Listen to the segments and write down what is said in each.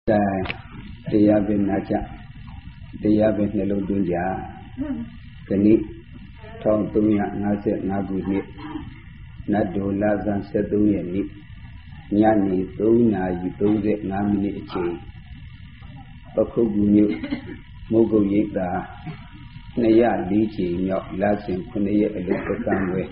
တရားပဲနာကြတရားပဲနှလုံးသွင်းကြခဏ1355ခုနှစ်နတ်တော်လဆန်း73ရက်နေ့ညနေ3:35မိနစ်အချိန်ပခုတ်ကူမြို့မုတ်ကုတ်ရိပ်သာ204ချိန်မြောက်လဆင်9ရက်အလုပကံဝဲ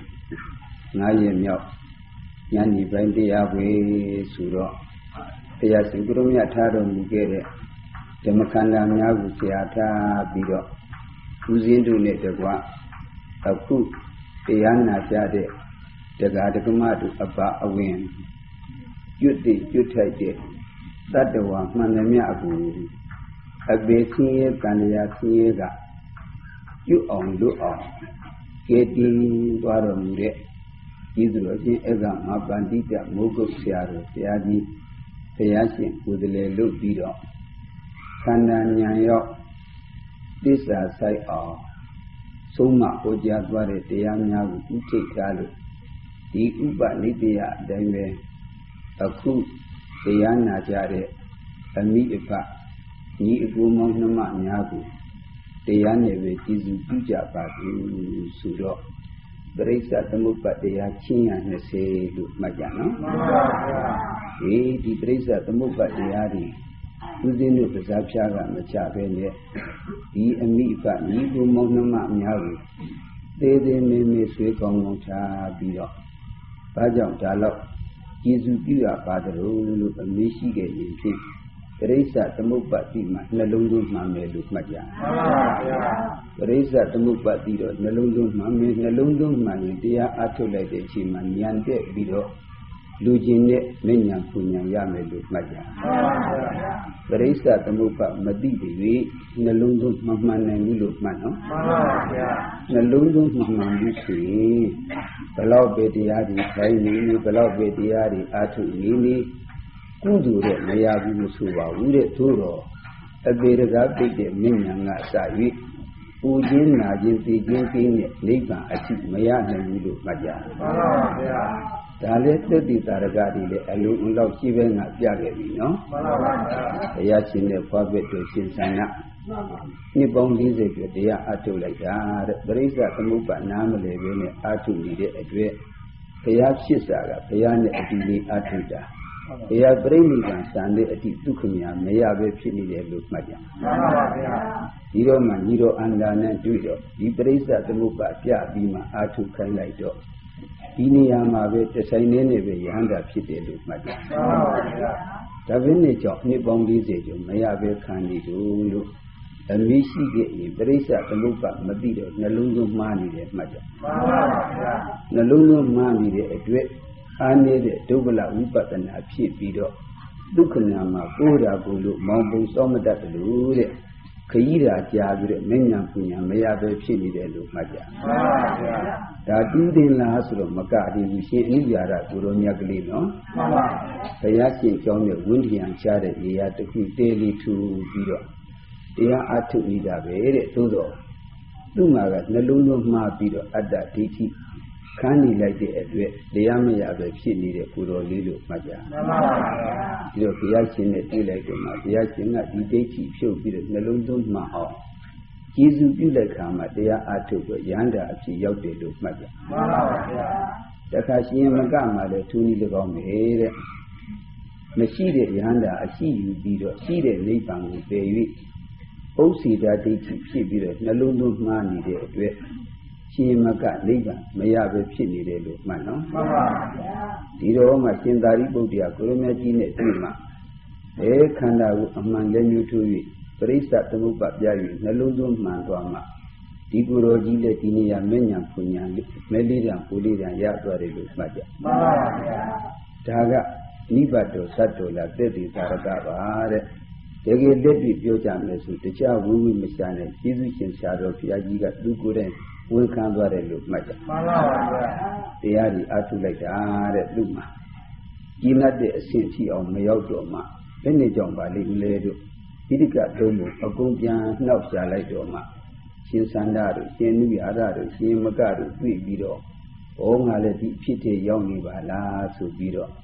9ရက်မြောက်ညနေပိုင်းတရားဝဲဆိုတော့တရားစင်ကုရမြတ်ထားတော်မူခဲ့တဲ့ဓမ္မခန္ဓာများကိုဆရာထားပြီးတော့ဦးဇင်းတို့နဲ့တကွအခုတရားနာကြတဲ့တရားဓမ္မတို့အပါအဝင်ကျွတ်ထိုက်တဲ့တတ္တဝါမှန်သမျှကိုအပေဆင်းရဲကံတရားဆင်းရဲကကျွတ်အောင်လွတ်အောင်ကဲတင်သွားတော်မူတဲ့ဤသူတော်ချင်းအကမပန္တိတမိုးကုတ်ဆရာတော်ဆရာကြီးဘုရားရှင်ကိုယ်တည်းလုပ်ပြီးတော့ခန္ဓာဉာဏ်ရောက်သစ္စာဆိုင်အောင်ဆုံးမဟောကြားသွားတဲ့တရားများကိုဥထိတ်ထားလို့ဒီဥပနိတယအတိုင်းပဲအခုတရားနာကြတဲ့အမိအဖညီအကိုမောင်နှမများကိုတရားနဲ့ပဲကြည်စုပြုကြပါဘူးဆိုတော့ပရိစ္ဆသမုပ္ပါတရားချင်းရ20လို့မှတ်ကြနော်မှန်ပါဗျာဒီပရိစ္ဆသမုပ္ပါတရားတွေဦးဇင်းတို့ပဇာဖြားကမချပဲနဲ့ဒီအမိအဖညီအကိုမောင်နှမများကိုသေးသေးမင်းမင်းဆွေးကောင်းကောင်းထားပြီးတော့ဘာကြောင့်ဒါတော့ကျေစုပြုရပါတယ်လို့အမေးရှိခဲ့ရင်ဖြင့်ပရိစ္ဆသမုပ္ပါတိမှာနှလုံးသွင်းမှမယ်လို့မှတ်ကြပါဗျာပရိစ္ဆသမုပ္ပါတိတော့နှလုံးသွင်းမှမယ်နှလုံးသွင်းမှရင်တရားအထုတ်လိုက်တဲ့အချိန်မှာဉာဏ်တက်ပြီးတော့လူကျင်တဲ့မဉ္ဇဉ်ပူဉ္ဇဉ်ရမယ်လို့မှတ်ကြပါဗျာပရိစ္ဆသမုပ္ပါမသိသေးနှလုံးသွင်းမှန်နိုင်ဘူးလို့မှတ်နော်မှန်ပါဗျာနှလုံးသွင်းမှန်ဘူးဆိုရင်ဘလောက်ပဲတရားတွေခိုင်းနေဘလောက်ပဲတရားတွေအထုတ်နေကုသိုလ်တဲ့မရဘူးမဆိုပါဘူးတဲ့သို့တော့အပေရကပိတ်တဲ့မဉ္ဇဉ်ကစ၍ပူခြင်းနာခြင်းသိခြင်းကိန်းနဲ့နိဗ္ဗာန်အထိမရနိုင်ဘူးလို့မှတ်ကြပါဗျာဒါလည်းသတ္တိတာရကတွေလည်းအလုံးအလောက်ရှိပဲငါပြခဲ့ပြီနော်မှန်ပါဗျာတရားရှင်တဲ့ဖွားပြတဲ့ရှင်ဆန္ဒနှစ်ပေါင်း40ကျော်တရားအထုတ်လိုက်တာတဲ့ပရိစ္ဆသမုပ္ပါနားမလဲပဲနဲ့အထုတ်နေတဲ့အတွက်ဘုရားဖြစ်စာကဘုရားနဲ့အတူလေးအထုတ်တာဘုရားပြိဋိဘံစံတဲ့အတိဒုက္ခမြာမရပဲဖြစ်နေတယ်လို့မှတ်ကြပါပါဗျာဒီတော့မှညီတော်အန္တာနဲ့တွေ့တော့ဒီပရိစ္ဆသမုပ္ပါပြပြီးမှအာထုခိုင်းလိုက်တော့ဒီနေရာမှာပဲတဆိုင်နေပဲယဟန္တာဖြစ်တယ်လို့မှတ်ကြပါပါဗျာဒါပဲနဲ့ကြောင့်နှစ်ပေါင်း40ကျော်မရပဲခံနေလို့အမေးရှိခဲ့ရင်ပရိစ္ဆသမုပ္ပါမသိတော့နှလုံးသွင်းမှားနေတယ်မှတ်ကြပါပါဗျာနှလုံးသွင်းမှားနေတဲ့အတွက်အာနေတဲ့ဒုဗ္ဗလဝိပဿနာဖြစ်ပြီးတော့ဒုက္ခနာမှာကိုးတာကိုလို့မောင်ပုံစောမတတ်တယ်လို့တဲ့ခကြီးတာကြာပြီးတော့မဉ္ဇဉ်ပူညာမရပဲဖြစ်နေတယ်လို့မှတ်ကြပါဗျာဒါတူးတင်လားဆိုတော့မကတည်းကရှင်အနိယာရကိုရောမြတ်ကလေးနော်မှန်ပါဘုရားရှင်ကြောင်းနဲ့ဝိဉ္ဇဉ်ချတဲ့နေရာတစ်ခုတဲလေးထူပြီးတော့တရားအထုတ်နေတာပဲတဲ့သို့တော့သူ့မှာကနှလုံးသွင်းမှားပြီးတော့အတ္တဒိဋ္ဌိခန်းနေလိုက်တဲ့အတွက်တရားမရပဲဖြစ်နေတဲ့ကိုယ်တော်လေးလို့မှတ်ကြပါပါဒီတော့ဘုရားရှင်နဲ့တွေ့လိုက်တော့မှဘုရားရှင်ကဒီဒိဋ္ဌိဖြုတ်ပြီးတော့နှလုံးသွင်းမှအောင်ကျေစုပြုလိုက်ခါမှာတရားအထုတ်ကိုရဟန္တာအဖြစ်ရောက်တယ်လို့မှတ်ကြပါပါတခါရှင်မကမှလည်းသူနည်း၎င်းပဲတဲ့မရှိတဲ့ရဟန္တာအရှိယူပြီးတော့ရှိတဲ့နိဗ္ဗာန်ကိုပယ်၍ဥစ္စေတာဒိဋ္ဌိဖြစ်ပြီးတော့နှလုံးသွင်းမှားနေတဲ့အတွက်ရှင်မကနိဗ္ဗာန်မရပဲဖြစ်နေတယ်လို့မှတ်နော်မှန်ပါဗျာဒီတော့မှရှင်သာရိပုတ္တရာကိုရမကြီးနဲ့တွေ့မှခန္ဓာကိုအမှန်လည်းညှို့ထိုး၍ပရိစ္ဆသမုပ္ပါပြ၍နှလုံးသွင်းမှန်သွားမှဒီကိုယ်တော်ကြီးလည်းဒီနေရာမဉ္ဇဉ်ပူညာမဲလေးတံပူလေးတံရသွားတယ်လို့မှတ်ကြမှန်ပါဗျာဒါကနိဗ္ဗာန်တော်သတ္တောလာသက်တည်သာရကပါတဲ့တကယ်လက်တွေ့ပြောကြမယ်ဆိုတရားဝိဝိမရှာနဲ့ကျေးဇူးရှင်ဆရာတော်ဘုရားကြီးကသူကိုယ်တိုင်ဝန်ခံသွားတယ်လို့မှတ်ကြမှန်ပါဗျာတရားကြီးအထုလိုက်တာတဲ့သူ့မှာကြီးနတ်တဲ့အဆင့်ထိအောင်မရောက်တော့မှဘယ်နဲ့ကြောင့်ပါလိမ့်လဲတို့ဣတိကတုံးကိုအကုန်ပြန်နှောက်ရှာလိုက်တော့မှရှင်စန္ဒတို့ရှင်နုရရတို့ရှင်မကတို့တွေ့ပြီးတော့ဩငါလည်းဒီဖြစ်တဲ့ရောက်နေပါလားဆိုပြီးတော့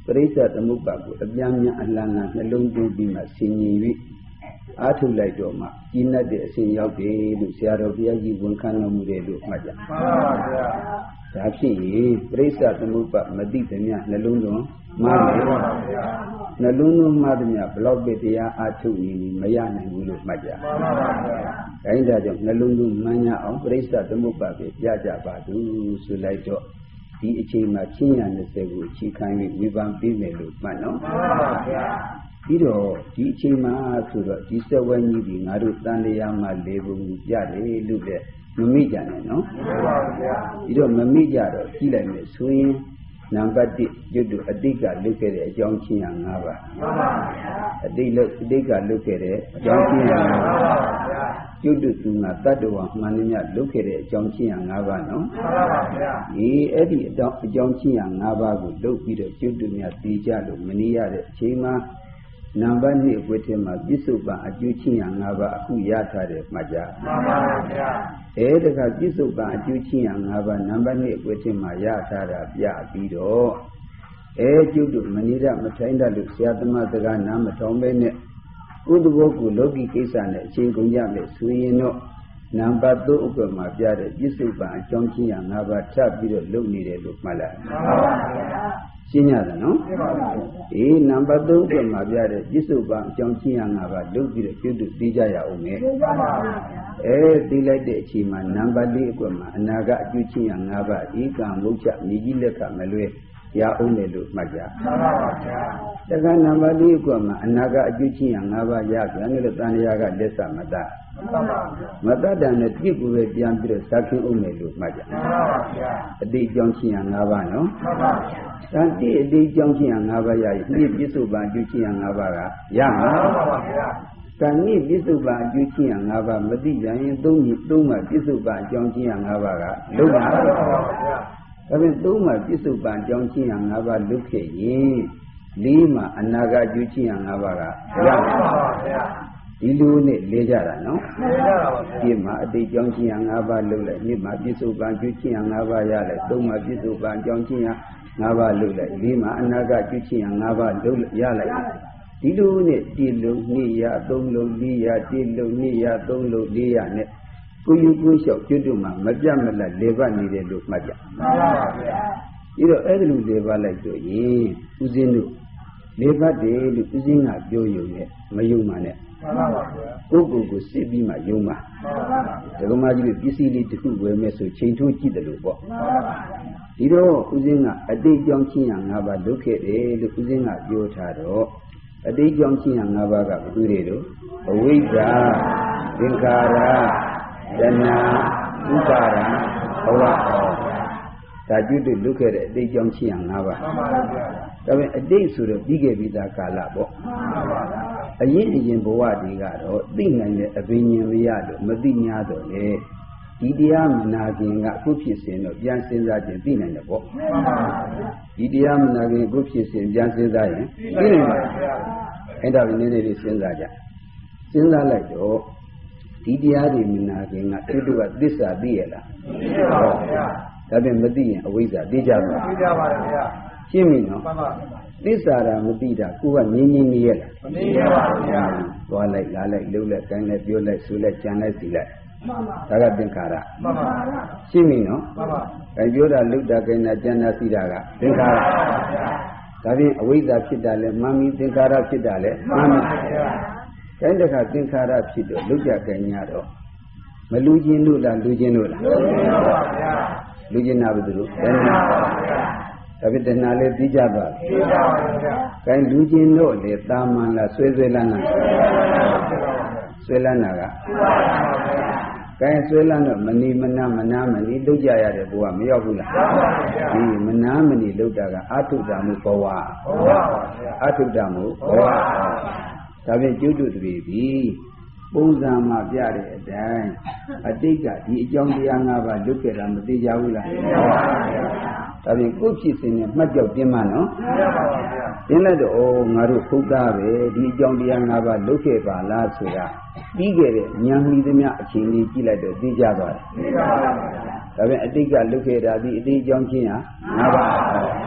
ပရိစ္ဆသမုပ္ပါကိုအပြင်းများအလံလံနှလုံးသွင်းပြီးမှဆင်ញင်ပြီးအားထုတ်လိုက်တော့မှကြီးနတ်တဲ့အစဉ်ရောက်တယ်လို့ဆရာတော်ဘုရားကြီးဝန်ခံတော်မူတယ်လို့မှတ်ကြပါဗျာဒါဖြစ်ရင်ပရိစ္ဆသမုပ္ပါမသိသမျှနှလုံးသွင်းမှားတယ်ပါဗျာနှလုံးသွင်းမှားသမျှဘလောက်ပဲတရားအားထုတ်နေမရနိုင်ဘူးလို့မှတ်ကြပါဗျာဒါကြောင့်နှလုံးသွင်းမှန်းရအောင်ပရိစ္ဆသမုပ္ပါပဲပြကြပါသူဆိုလိုက်တော့ဒီအချိန်မှာချင်းရ20ကိုအခြေခံပြီးဝေဖန်ပေးမယ်လို့မှတ်နော်မှန်ပါဗျာပြီးတော့ဒီအချိန်မှာဆိုတော့ဒီစက်ဝဲကြီးဒီငါတို့တန်တရားမှာလေပုံပြတယ်လို့လည်းမမိကြနဲ့နော်မှန်ပါဗျာပြီးတော့မမိကြတော့ကြည့်လိုက်မယ်ဆိုရင်နံပါတ်1ကျွတ်တို့အတိတ်ကလုပ်ခဲ့တဲ့အကြောင်းချင်းရ5ပါးမှန်ပါဗျာအတိတ်ကလုပ်ခဲ့တဲ့အကြောင်းချင်းရ5ပါးမှန်ပါဗျာကျွတ်တို့သူကတတ္တဝါမှန်မြတ်လုပ်ခဲ့တဲ့အကြောင်းချင်းရ5ပါးနော်မှန်ပါဗျာအဲ့ဒီအကြောင်းချင်းရ5ပါးကိုလုပ်ပြီးတော့ကျွတ်တို့များသိကြလို့မနေရတဲ့အချိန်မှာနံပါတ်2အကွက်ထဲမှာပြစ္ဆုတ်ပံအကျိုးချင်းရ5ပါးအခုရထားတယ်မှတ်ကြမှန်ပါဗျာတခါပြစ္ဆုတ်ပံအကျိုးချင်းရ5ပါးနံပါတ်2အကွက်ထဲမှာရထားတာပြပြီးတော့ကျုပ်တို့မနေတဲ့မထိုင်တတ်လို့ဆရာသမားစကားနားမထောင်ပဲနဲ့ကိုယ်တဘောကိုလောကီကိစ္စနဲ့အချိန်ကုန်ကြမယ်ဆိုရင်တော့နံပါတ်3အကွက်မှာပြတဲ့ပြစ္ဆုတ်ပံအကြောင်းချင်းရ5ပါးထပ်ပြီးတော့လုပ်နေတယ်လို့မှတ်လိုက်မှန်ပါဗျာရှင်းရတယ်နော်ရှင်းပါပြီနံပါတ်3အတွက်မှာပြတဲ့ပြစ္ဆုတ်ပံအကြောင်းချင်းရ5ပါးလုပ်ပြီးတော့ပြုတ်သိကြရအောင်မယ်ရှင်းပါပါသိလိုက်တဲ့အချိန်မှာနံပါတ်4အတွက်မှာအနာကအကျိုးချင်းရ5ပါးဧကံမုတ်ချမြေကြီးလက်ကမလွဲရအောင်တယ်လို့မှတ်ကြမှန်ပါပါဗျာတခါနံပါတ်4အတွက်မှာအနာကအကျိုးချင်းရ5ပါးရပြန်လို့တန်ရာကလက်စမတတ်မတတ်တယ်နဲ့ပြစ်ကိုပဲပြန်ပြီးတော့ဇာခင်အောင်မယ်လို့မှတ်ကြမှန်ပါဗျာအတိတ်အကြောင်းချင်းရ5ပါးနော်မှန်ပါဗျာတန်တိအတိတ်အကြောင်းချင်းရ5ပါးရရင်ဒီပြစ္ဆုတ်ပံအကျိုးချင်းရ5ပါးကရမှာမှန်ပါဗျာတန်တိပြစ္ဆုတ်ပံအကျိုးချင်းရ5ပါးမသိကြရင်3မှာပြစ္ဆုတ်ပံအကြောင်းချင်းရ5ပါးကလုံးပါမှန်ပါဗျာဒါပေမဲ့3မှာပြစ္ဆုတ်ပံအကြောင်းချင်းရ5ပါးလုခဲ့ရင်4မှာအနာဂတ်အကျိုးချင်းရ5ပါးကရမှာမှန်ပါဗျာဒီလိုနဲ့လဲကြတာနော်လဲကြတာပါဗျာဒီမှာအတိတ်ကြောင်းချင်းရ5ပါးလုပ်လိုက်ဒီမှာပြစ္ဆုတ်ပံကျွချင်းရ5ပါးရလိုက်3မှာပြစ္ဆုတ်ပံကြောင်းချင်းရ5ပါးလုပ်လိုက်ဒီမှာအနာဂတ်ကျွချင်းရ5ပါးလုပ်ရလိုက်ဒီလိုနဲ့1လုံး2ရ3လုံး4ရ1လုံး2ရ3လုံး4ရနဲ့ကိုယူကိုလျှောက်ကျွတ်တို့မှာမပြတ်မလတ်လေပတ်နေတယ်လို့မှတ်ကြမှန်ပါဗျာပြီးတော့အဲ့ဒီလိုလေပတ်လိုက်တော့ရင်ဦးဇင်းတို့လေပတ်တယ်လို့ဦးဇင်းကပြောရုံနဲ့မယုံပါနဲ့မှန်ပါဗျာကိုယ်ကိုစစ်ပြီးမှယုံပါမှန်ပါဗျာဒကမကြီးတို့ပစ္စည်းလေးတစ်ခုဝယ်မယ်ဆိုချိန်ထိုးကြည့်တယ်လို့ပေါ့မှန်ပါဗျာဒီတော့ဦးဇင်းကအတိတ်ကြောင့်ချင်းရ5ပါးလုပ်ခဲ့တယ်လို့ဦးဇင်းကပြောထားတော့အတိတ်ကြောင့်ချင်းရ5ပါးကဘယ်သူတွေတို့အဝိဇ္ဇာသင်္ခါရတဏှာဥပါဒံဘဝဒါကျွတ်လုပ်ခဲ့တဲ့အတိတ်ကြောင့်ချင်းရ5ပါးမှန်ပါဗျာဒါပေမဲ့အတိတ်ဆိုတော့ပြီးခဲ့ပြီးသားကာလပေါ့မှန်ပါဗျာအရင်ဘဝတွေကတော့သိနိုင်တဲ့အပင်ဉာဏ်မရလို့မသိ냐တော့လေဒီတရားမနာခင်ကအခုဖြစ်စဉ်တော့ပြန်စဉ်းစားခြင်းသိနိုင်တယ်ပေါ့မှန်ပါဗျာဒီတရားမနာခင်အခုဖြစ်စဉ်ပြန်စဉ်းစားရင်သိနိုင်ပါဗျာအဲ့ဒါကိုနည်းနည်းလေးစဉ်းစားကြစဉ်းစားလိုက်တော့ဒီတရားတွေမနာခင်ကသူတို့ကသစ္စာသိရလားသိပါပါဗျာဒါပေမဲ့မသိရင်အဝိဇ္ဇာသိကြပါသိကြပါဗျာရှင်းပြီနော်မှန်ပါသစ္စာရာမသိတာကိုကငြင်းနေရလားမသိရပါဘူးဗျာသွားလိုက်လာလိုက်လှုပ်လိုက်ကိုင်းလိုက်ပြောလိုက်ဆိုလိုက်ကြံလိုက်စီလိုက်မှန်ပါဒါကသင်္ခါရမှန်ပါရှင်းပြီနော်မှန်ပါအဲပြောတာလှုပ်တာကိုင်းတာကြံတာစီတာကသင်္ခါရဒါဖြင့်အဝိဇ္ဇာဖြစ်တာလဲမှန်ပြီသင်္ခါရဖြစ်တာလဲမှန်ပါဗျာကိုင်းတခါသင်္ခါရဖြစ်တော့လှုပ်ကြကိုင်းရတော့မလူချင်းလို့လားလူချင်းလို့လားလူချင်းပါဗျာလူချင်းနာဘယ်သူလို့တဏှာပါဗျာဒါပေမဲ့တဏှာလည်းသိကြပါသိကြပါဗျာ။ခိုင်းလူချင်းတို့လေတာမန်လားဆွဲလန်းလားဆွဲလန်းတာကခိုင်းဆွဲလန်းတော့မနီမနာမနာမနီလုပ်ကြရတဲ့ဘဝမရောက်ဘူးလားဒီမနာမနီလုပ်တာကအထုတ္တမှုဘဝအထုတ္တမှုဘဝဒါဖြင့်ကျွတ်တုတည်းပြီပုံစံမှာပြတဲ့အတိုင်းအတိတ်ကဒီအကြောင်းတရား၅ပါးလွတ်ခဲ့တာမသိကြဘူးလားသိပါပါဗျာဒါဖြင့်ကိုယ်ဖြစ်စဉ်နဲ့မှတ်ကြောက်တင်းမနော်သိပါပါဗျာတင်းလိုက်တော့ငါတို့ဖုတ်သားပဲဒီအကြောင်းတရား၅ပါးလွတ်ခဲ့ပါလားဆိုတာပြီးခဲ့တဲ့ဉာဏ်မိသမျှအချိန်လေးကြည့်လိုက်တော့သိကြသွားတယ်သိပါပါဗျာဒါဖြင့်အတိတ်ကလွတ်ခဲ့တာဒီအတိတ်အကြောင်းချင်းဟာ၅ပါး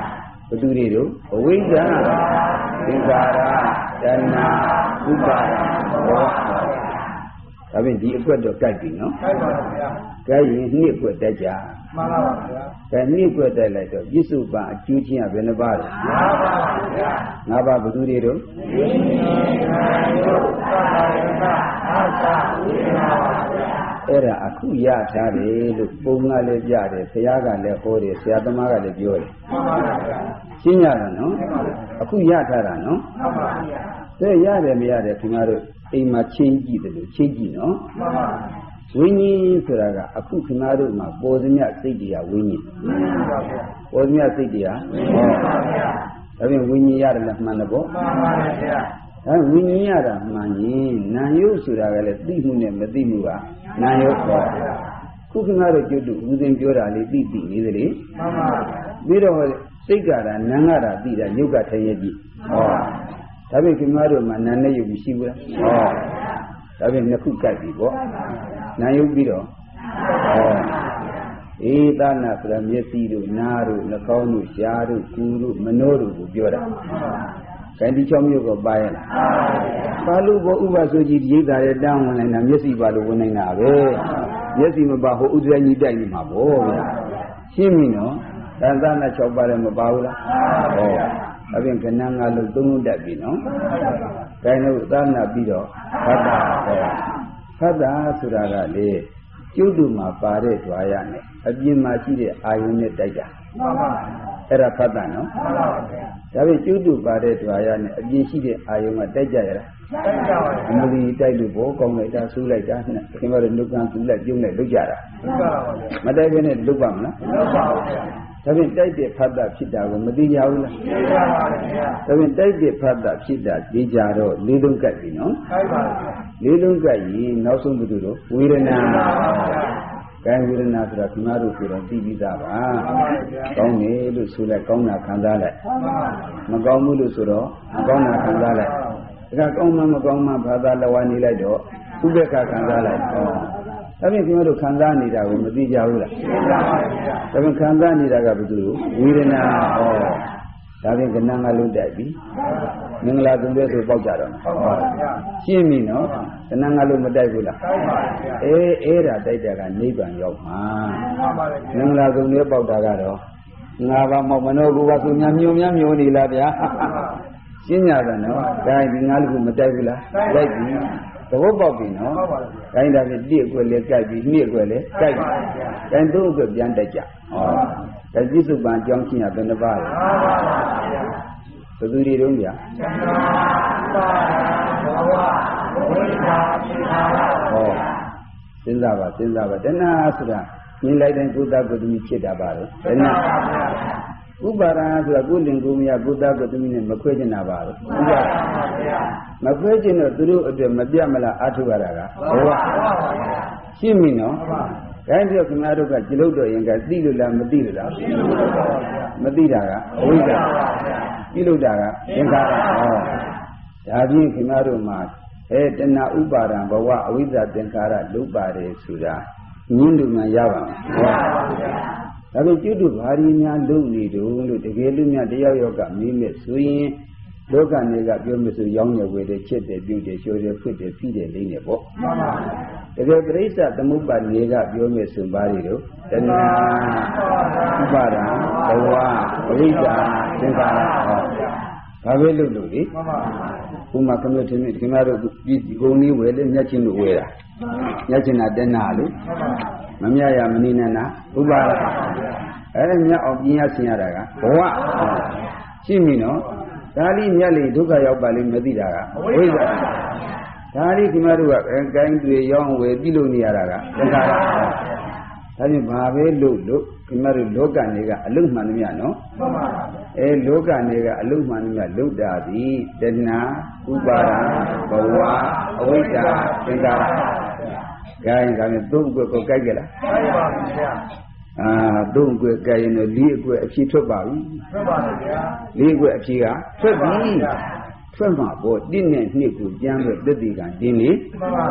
ဘသူတွေတို့အဝိဇ္ဇာသင်္ခါရတဏှာဥပါဒဘောဒါဖြင့်ဒီအကွက်တော့ကြိုက်ပြီနော်ကြိုက်ပါဗျာကြိုက်ရင်နှစ်အကွက်တက်ကြမှန်ပါပါဗျာဒါနှစ်အကွက်တက်လိုက်တော့ပြစ္ဆုတ်ပံအကျိုးချင်းကဘယ်နှပါလဲ၅ပါးပါဗျာ၅ပါးဘသူတွေတို့ဝိညာဉ်ယုတ်သတ္တယနာအာသဝိညာပါဗျာအဲ့ဒါအခုရထားတယ်လို့ပုံကလည်းပြတယ်ဆရာကလည်းဟောတယ်ဆရာသမားကလည်းပြောတယ်မှန်ပါဗျာရှင်းရတာနော်အခုရထားတာနော်မှန်ပါဗျာဒါရတယ်မရတယ်ခင်ဗျားတို့အိမ်မှာချင်းကြည့်တယ်လို့ချင်းကြည့်နော်မှန်ပါဝိညာဉ်ဆိုတာကအခုခင်ဗျားတို့မှာပေါ်သမျှစိတ်တရားဝိညာဉ်ပေါ်သမျှစိတ်တရားဟောဒါဖြင့်ဝိညာဉ်ရတယ်လားမှန်တယ်ပေါ့မှန်ပါဗျာအဲဝိညာဉ်ရတာမှန်ရင်နာယုဆိုတာကလည်းသိမှုနဲ့မသိမှုကနာယုပေါ့ခုခင်ဗျားတို့ကျွတ်တူဦးစင်ပြောတာလေးသိနေသလေမှန်ပါပြီးတော့စိတ်ကတာနာငါတာသိတာယုတ်ကထည့်ရကြည့်ဟောဒါဖြင့်ခင်ဗျားတို့မှာနာနဲ့ယုတ်ရှိဘူးလားဟောဒါဖြင့်နှစ်ခုကြိုက်ပြီပေါ့နာယုတ်ပြီးတော့ဟောဧသနာဆိုတာမျက်စိတို့နားတို့နှာခေါင်းတို့ရှားတို့ကူးတို့မနှိုးတို့ကိုပြောတာကံဒီ6မျိုးကိုပါရဲ့လားပါလို့ဘောဥပဆိုကြီးရိတ်တာရဲ့တန်းဝင်နိုင်တာမျက်စိပါလို့ဝင်နိုင်တာပဲမျက်စိမပါဟိုဥဒရကြီးတိုက်နေမှာပေါ့ဗျာရှင်းပြီနော်သံသနာ6ပါးလည်းမပါဘူးလားဟောအပြင်ကဏ္ဍငါလို့3လုံးတက်ပြီနော်ဒါနဲ့သနာပြီးတော့ဖတ်တာဟောဖတ်တာဆိုတာကလေကျုပ်တို့မှာပါတဲ့ဓွာရနဲ့အပြင်မှာရှိတဲ့အာယုန်နဲ့တိုက်တာမှန်ပါအဲ့ဒါဖတ်တာနော်မှန်ပါဗျာဒါပေမဲ့ကျုပ်တို့ပါတဲ့ဓွာရနဲ့အပြင်ရှိတဲ့အာယုန်ကတိုက်ကြရလားတိုက်ကြပါဘူးအမလီတိုက်လို့ဘောကောင်းလိုက်တာဆူးလိုက်တာနဲ့ခင်ဗျားတို့နှုတ်ကန်းသူလက်ပြုံးလိုက်လုပ်ကြတာလုပ်ပါပါဗျာမတိုက်ဘဲနဲ့လုပ်ပါမလားလုပ်ပါပါဗျာဒါဖြင့်တိုက်တဲ့ဖတ်တာဖြစ်တာကိုမသိကြဘူးလားသိကြပါပါဗျာဒါဖြင့်တိုက်တဲ့ဖတ်တာဖြစ်တာသိကြတော့လေးလုံးကပ်ပြီနော်သိပါပါဗျာလေးလုံးကပ်ရင်နောက်ဆုံးဘယ်သူတို့ဝေဒနာပါဗျာကံဝေဒနာဆိုတာခင်ဗျားတို့ပြောတော့သိပြီးသားပါကောင်းတယ်လို့ဆိုလိုက်ကောင်းတာခံစားလိုက်မကောင်းဘူးလို့ဆိုတော့မကောင်းတာခံစားလိုက်ဒါကကောင်းမှမကောင်းမှဘာသာလဝနေလိုက်တော့ဥပ္ပခခံစားလိုက်ဒါဖြင့်ခင်ဗျားတို့ခံစားနေတာကိုမသိကြဘူးလားသိပါပါဗျာဒါဖြင့်ခံစားနေတာကဘယ်သူဝေဒနာဟောဒါဖြင့်ကဏ္ဍငါလုံးတိုက်ပြီမင်္ဂလာသုံးတဲ့ဆိုပေါက်ကြတော့ဟုတ်ပါဗျာရှင်းပြီနော်ကဏ္ဍငါလုံးမတိုက်ဘူးလားတိုက်ပါဗျာအဲ့ဒါတိုက်တာကနိဗ္ဗာန်ရောက်မှာမှန်ပါဗျာမင်္ဂလာသုံးတဲ့ပေါက်တာကတော့ငါပါမောက်မနောကူပါဆိုများညုံနေလားဗျာရှင်းကြတယ်နော်ဒါဒီငါလူကမတိုက်ဘူးလားတိုက်ပြီသဘောပေါက်ပြီနော်ဟုတ်ပါဘူးခိုင်းတာဖြင့်1အကွက်လည်းကြိုက်ပြီ2အကွက်လည်းကြိုက်ပြီခိုင်း3အကွက်ပြန်တက်ကြဟောဒါပြစ္ဆုတ်ပံအကြောင်းချင်းရဘယ်နှပါလဲမှန်ပါပါဘယ်သူတွေတုံးဗျာသံဃာပါဘဝဝိညာဉ်ဖြစ်တာဟောစဉ်းစားပါတဏှာဆိုတာမြင်လိုက်တဲ့ကုသကုသမီဖြစ်တာပါလေတဏှာဥပါဒာဆိုတာကိုယ်လင်ကိုယ်မရကုသကုသမီနဲ့မခွဲကျင်တာပါလေဥပါဒာမခွဲကျင်တော့သူတို့အတွက်မပြတ်မလားအထုရတာကဘဝရှင်းပြီနော်ဒါကြောင့်ခင်ဗျားတို့ကကြလုတ်တော်ရင်ကသိလို့လားမသိလို့လားမသိတာကအဝိဇ္ဇာပြုလုပ်တာကသင်္ခါရဟောဒါဖြင့်ခင်ဗျားတို့မှာတဏှာဥပါဒံဘဝအဝိဇ္ဇာသင်္ခါရလုပ်ပါတယ်ဆိုတာညင်းလို့မှရပါမှာဒါပေမဲ့ကျွတ်တို့ဘာရီများလုပ်နေတုံးလို့တကယ်လို့များတယောက်ယောက်ကမေးမဲ့ဆိုရင်လောကနေကပြောမစို့ရောင်းရဝယ်တယ်ချက်တယ်ပြုတ်တယ်လျှော်တယ်ဖွတ်တယ်ဖိတယ်လိမ့်တယ်ပေါ့မှန်ပါတကယ်ပြိဿသမုပ္ပါနေကပြောမဲ့ဆိုပါရီတို့တဏှာဥပါဒံဘဝအဝိဇ္ဇာသင်္ခါရဟောဘာပဲလုပ်လို့လေမှန်ပါဘုမခမထင်းခင်ဗျားတို့ဒီဂုံလေးဝယ်လေမျက်ချင်းလို့ဝယ်တာမျက်ချင်းတာတဏှာလို့မမြရမနိနနာဥပါဒအဲ့မြတ်အောင်ပြင်းရဆင်ရတာကဘဝရှင်းပြီနော်ဒါလိမြတ်လေဒုက္ခရောက်ပါလိမ့်မသိတာကဝိဇ္ဇာဒါလိခင်ဗျားတို့ကကိုင်းတွေရောင်းဝယ်ပြုလုပ်နေရတာကသင်္ခါရဒါဖြင့်ဘာပဲလို့ခင်ဗျားတို့လောကနေကအလုံးမှန်သမျှနော်မှန်ပါလောကနေကအလုံးမှန်သမျှလုတ်တာသည်တဏှာဥပါဒဘဝအဝိဇ္ဇာသင်္ခါရဒါရင်ဒါဖြင့်သုံးအကွက်ကိုကြိုက်ကြလားကြိုက်ပါဗျာသုံးအကွက်ကြိုက်ရင်တော့၄အကွက်အဖြေထွက်ပါပြီထွက်ပါဗျာ၄အကွက်အဖြေကထွက်ပြီထွက်မှာပေါ့1နဲ့2ကိုပြန်ပြီးသက်တည်ကံတင်းနေမှန်ပါ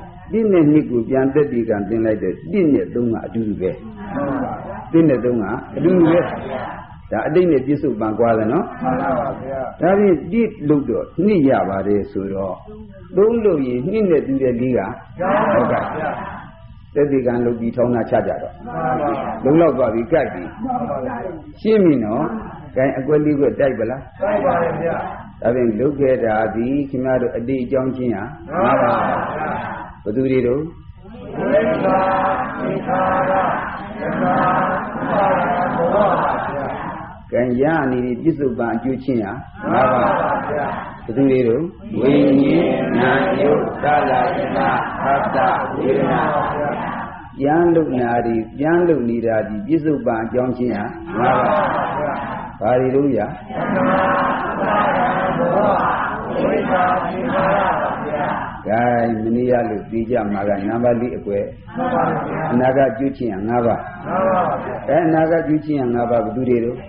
1နဲ့2ကိုပြန်သက်တည်ကံတင်းလိုက်တဲ့1နဲ့3ကအတူတူပဲ1နဲ့3ကအတူတူပဲဒါဒါအတိတ်နဲ့ပြစ္ဆုတ်ပံကွာတယ်နော်မှန်ပါပါဗျာဒါဖြင့်တိလို့တော့နှစ်ရပါတယ်ဆိုတော့သုံးလို့ရင်နှစ်နဲ့တူတဲ့လေးကဟုတ်ကဲ့သက်သေကံလုပ်ပြီးထောင်းတာချကြတော့လုံလောက်သွားပြီကြိုက်ပြီရှင်းပြီနော်ဂိုင်းအကွက်လေးကွက်တိုက်ပလားတိုက်ပါရဲ့ဗျာဒါဖြင့်လုတ်ခဲ့တာဒီခင်ဗျားတို့အတိတ်အကြောင်းချင်းဟာမှန်ပါပါဗျာဘသူတွေတို့ဝိသာဝိသာရသမာသမာဘောပါဗျာကံရအနေနဲ့ပြစ္ဆုတ်ပံအကျိုးချင်းဟာမှန်ပါပါဗျာဘသူတွေတို့ဝိညာဉ်နာယုတ်သလယနာသတ္တဝေဒနာပြန်လုံနာဒီပြန်လုံနေတာဒီပြစ္ဆုတ်ပံအကြောင်းချင်းဟာမှန်ပါပါဗျာဘာတွေတို့ရသမာသမာဘောဝိသာဝိသာရပါဗျာဂိုင်းမနေ့ရလို့ပြီးကြမှာကနံပါတ်4အကွယ်မှန်ပါဗျာအနာဂတ်ကျူးချင်း5ပါးမှန်ပါဗျာအနာဂတ်ကျူးချင်း5ပါးဘယ်သူတွေတို့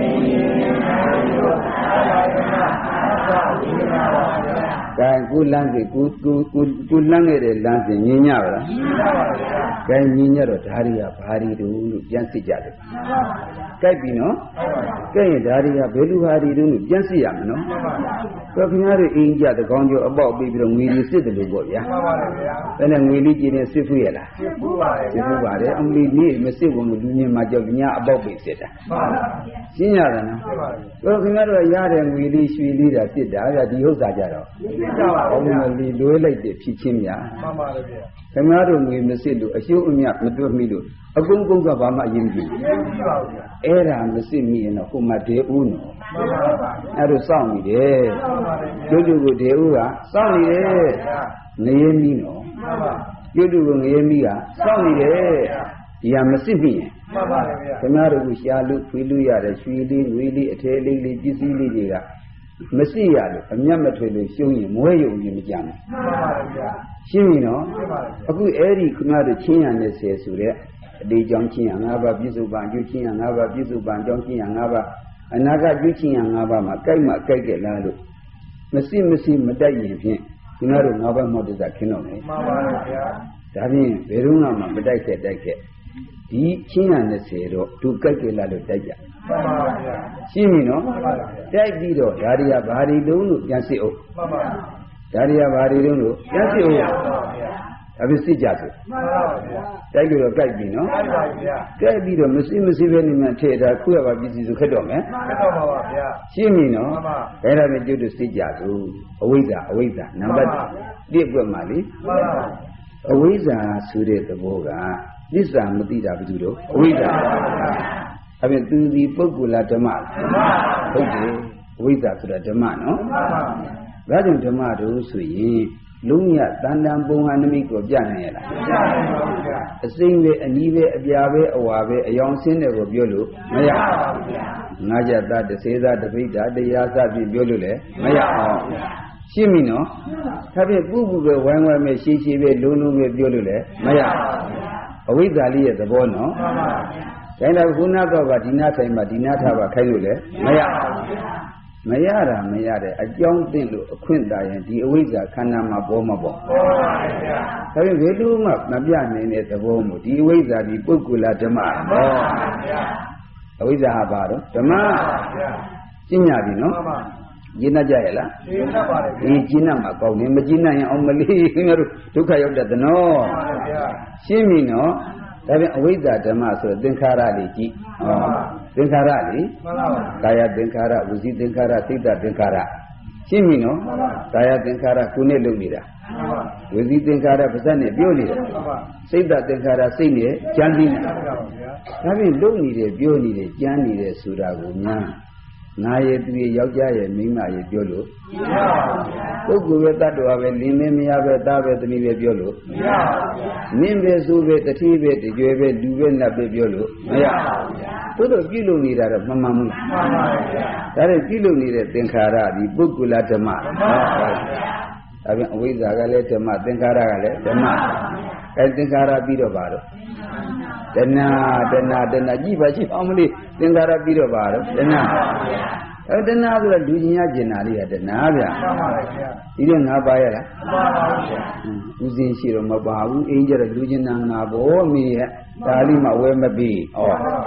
ဂိုင်းကုလန်းစီကုလန်းခဲ့တဲ့လမ်းစဉ်ညင်ညပါလားညင်ပါပါဗျာဂိုင်းညင်ညတော့ဓာရီကဘာရီတို့လို့ပြန်စစ်ကြတယ်ကြိုက်ပြီနော်ကြိုက်ရင်ဓာရီကဘယ်လိုဟာရီတို့လို့ပြန်စစ်ရမယ်နော်တော့ခင်ဗျားတို့အင်းကြတဲ့ကောင်းကျိုးအပေါက်ပြီးပြီးတော့ငွေလေးစစ်တယ်လို့ပေါ့ဗျာမှန်ပါပါဗျာဘယ်နဲ့ငွေလေးကြည့်နေစစ်ဖို့ရလားစစ်ဖို့ပါတယ်စစ်ဖို့ပါတယ်အမလီနေ့မစစ်ဘူးလို့လူမြင်မှကြောက်ညအပေါက်ပြီးစစ်တာမှန်ပါပါရှင်းရတယ်နော်တော့ခင်ဗျားတို့ရတဲ့ငွေလေးရွှေလေးတာစစ်တာဗျာဒီဥစ္စာကြတော့စစ်ကြပါဘူးဗျာလီလွဲလိုက်တဲ့ဖြစ်ချင်းများမှန်ပါပါဗျာခင်ဗျားတို့ငွေမစစ်လို့အရှုံးအမြတ်မတွက်မိလို့အကုန်ကုန်ကဘာမှအရင်ကြည့်မရှိပါဘူးဗျာအဲ့ဒါမစစ်မိရင်တော့ဟိုမှာဒေဦးနော်မှန်ပါပါအဲ့ဒါစောင့်နေတယ်ကျွတ်ကိုဒေဦးကစောင့်နေတယ်ငရဲမီးနော်မှန်ပါကျွတ်ကိုငရဲမီးကစောင့်နေတယ်ဒီဟာမစစ်မိရင်မှန်ပါလေဗျာခင်ဗျားတို့ကရှားလို့ဖွေးလို့ရတဲ့ရွှေလေးငွေလေးအထည်လေးပစ္စည်းလေးတွေကမစစ်ရလို့အမျက်မထွေလို့ရှုံးရင်မွဲရုံရင်မကြမ်းဘူးမှန်ပါလေဗျာရှင်းပြီနော်အခုအဲ့ဒီခင်ဗျားတို့ချင်းရနဲ့ဆယ်ဆိုတဲ့အတေးကြောင့်ချင်းရ5ပါးပြစ္ဆုတ်ပံအကျိုးချင်းရ5ပါးပြစ္ဆုတ်ပံအကြောင်းချင်းရ5ပါးအနာဂတ်ကျိုးချင်းရ5ပါးမှာကြိုက်မှကြိုက်ကြလားလို့မစစ်မတိုက်ရင်ဖြင့်ခင်ဗျားတို့5ပါးမောတ္တဇခင်းတော့မယ်မှန်ပါဗျာဒါဖြင့်ဘယ်တော့မှမတိုက်ခဲ့ဒီချင်းရ20တော့သူကြိုက်ကြလားလို့တိုက်ကြမှန်ပါဗျာရှင်းပြီနော်တိုက်ပြီးတော့ဓာရီကဘာဒီတုံးလို့ပြန်စစ်အောင်မှန်ပါဓာရီကဘာဒီတုံးလို့ပြန်စစ်အောင်ဒါပြီးစစ်ကြဆိုမှန်ပါဗျာတိုက်လို့တော့ကြိုက်ပြီနော်မှန်ပါဗျာကြိုက်ပြီးတော့မစစ်ပဲနေမှထည့်တာခုရပါပစ္စည်းဆိုခက်တော့မယ်ခက်တော့ပါပါဗျာရှင်းပြီနော်မှန်ပါဒါဒါပဲကျွတ်စစ်ကြဆိုအဝိဇ္ဇာနံပါတ်1အပွက်မှာလေမှန်ပါအဝိဇ္ဇာဆိုတဲ့သဘောကသစ္စာမသိတာဘယ်သူတို့အဝိဇ္ဇာအဲ့ဒါသူဒီပုဂ္ဂိုလ်လားဓမ္မလားဓမ္မဟုတ်တယ်အဝိဇ္ဇာဆိုတာဓမ္မနော်မှန်ပါဒါကြောင့်ဓမ္မတို့ဆိုရင်လုံးရတန်တန်ပုံဟာနမိတ်ကိုပြနိုင်ရလားပြနိုင်ပါဘူးဗျာအစိမ့်ပဲအနီးပဲအပြာပဲအဝါပဲအယောင်ဆင်းတယ်ကိုပြောလို့မရပါဘူးဗျာငါးချက်သားတစ်စေးသားတစ်ပိဋ္ဌာတရားစဖြင့်ပြောလို့လည်းမရအောင်ရှင်းပြီနော်ဒါဖြင့်ပူပဲဝိုင်းမဲ့ရှည်ပဲလုံးပဲပြောလို့လည်းမရအဝိဇ္ဇာလေးရဲ့သဘောနော်မှန်ပါဗျာဒါတော့ခုနတော့ကဒီနာထိုင်မှာဒီနာထားပါခိုင်းလို့လည်းမရမရတာမရတဲ့အကြောင်းသိလို့အခွင့်တာရင်ဒီအဝိဇ္ဇာခန္ဓာမှာပေါ်မှာပေါ့ပေါ်ပါဗျာဒါပေမဲ့ဘယ်လိုမှမပြနိုင်တဲ့သဘောမို့ဒီအဝိဇ္ဇာဒီပုဂ္ဂိုလဓမ္မပေါ်ပါဗျာအဝိဇ္ဇာဟာဘာတော့ဓမ္မပါဗျာရှင်းရပြီနော်မှန်ပါကျင့်တတ်ကြရဲ့လားကျင့်တတ်ပါတယ်ဗျာဒီကျင့်တတ်မှာကောင်းတယ်မကျင့်တတ်ရင်အောင်မလေးခင်ဗျားတို့ဒုက္ခရောက်တတ်သနော်မှန်ပါဗျာရှင်းပြီနော်ဒါပြန်အဝိဇ္ဇာဓမ္မဆိုသင်္ခါရလေးကြည့်ဟောသင်္ခါရလေးမှန်ပါပါကာယသင်္ခါရဝစီသင်္ခါရစိတ်တသင်္ခါရရှင်းပြီနော်ကာယသင်္ခါရကိုယ်နဲ့လုပ်နေတာမှန်ပါဝစီသင်္ခါရပါးစပ်နဲ့ပြောနေတာမှန်ပါစိတ်တသင်္ခါရစိတ်နဲ့ကြံနေတာဒါပြန်လုပ်နေတယ်ပြောနေတယ်ကြံနေတယ်ဆိုတာကိုများငါရဲ့သူရဲ့ယောက်ျားရဲ့မိန်းမရဲ့ပြောလို့မရပါဘူးပုဂ္ဂိုလ်ပဲတ attva ပဲလင်းမဲမရပဲသားပဲသမီးပဲပြောလို့မရပါဘူးနင်းပဲဆိုပဲတတိပဲတကြွယ်ပဲလူပဲနတ်ပဲပြောလို့မရပါဘူးတို့ပြုလုပ်နေတာတော့မှန်မှန်ဘူးမှန်ပါဗျာဒါနဲ့ပြုလုပ်နေတဲ့သင်္ခါရဒီပုဂ္ဂိုလဓမ္မမှန်ပါဗျာဒါပြန်အဝိဇ္ဇာကလည်းဓမ္မသင်္ခါရကလည်းဓမ္မအဲသင်္ခါရပြီးတော့ပါတော့တဏှာကြည့်ပါရှိအောင်မလို့သင်္ခါရပြီးတော့ပါတော့တဏှာအဲတဏှာဆိုတော့လူချင်းရကျင်တာလေးကတဏှာဗျာမှန်ပါဗျာဒီတော့ငါပါရလားမှန်ပါဗျာဥစဉ်ရှိတော့မပါဘူးအင်းကြတော့လူချင်းနာငါဘောမင်းရဲ့ဒါလေးမှဝဲမပြီးဩ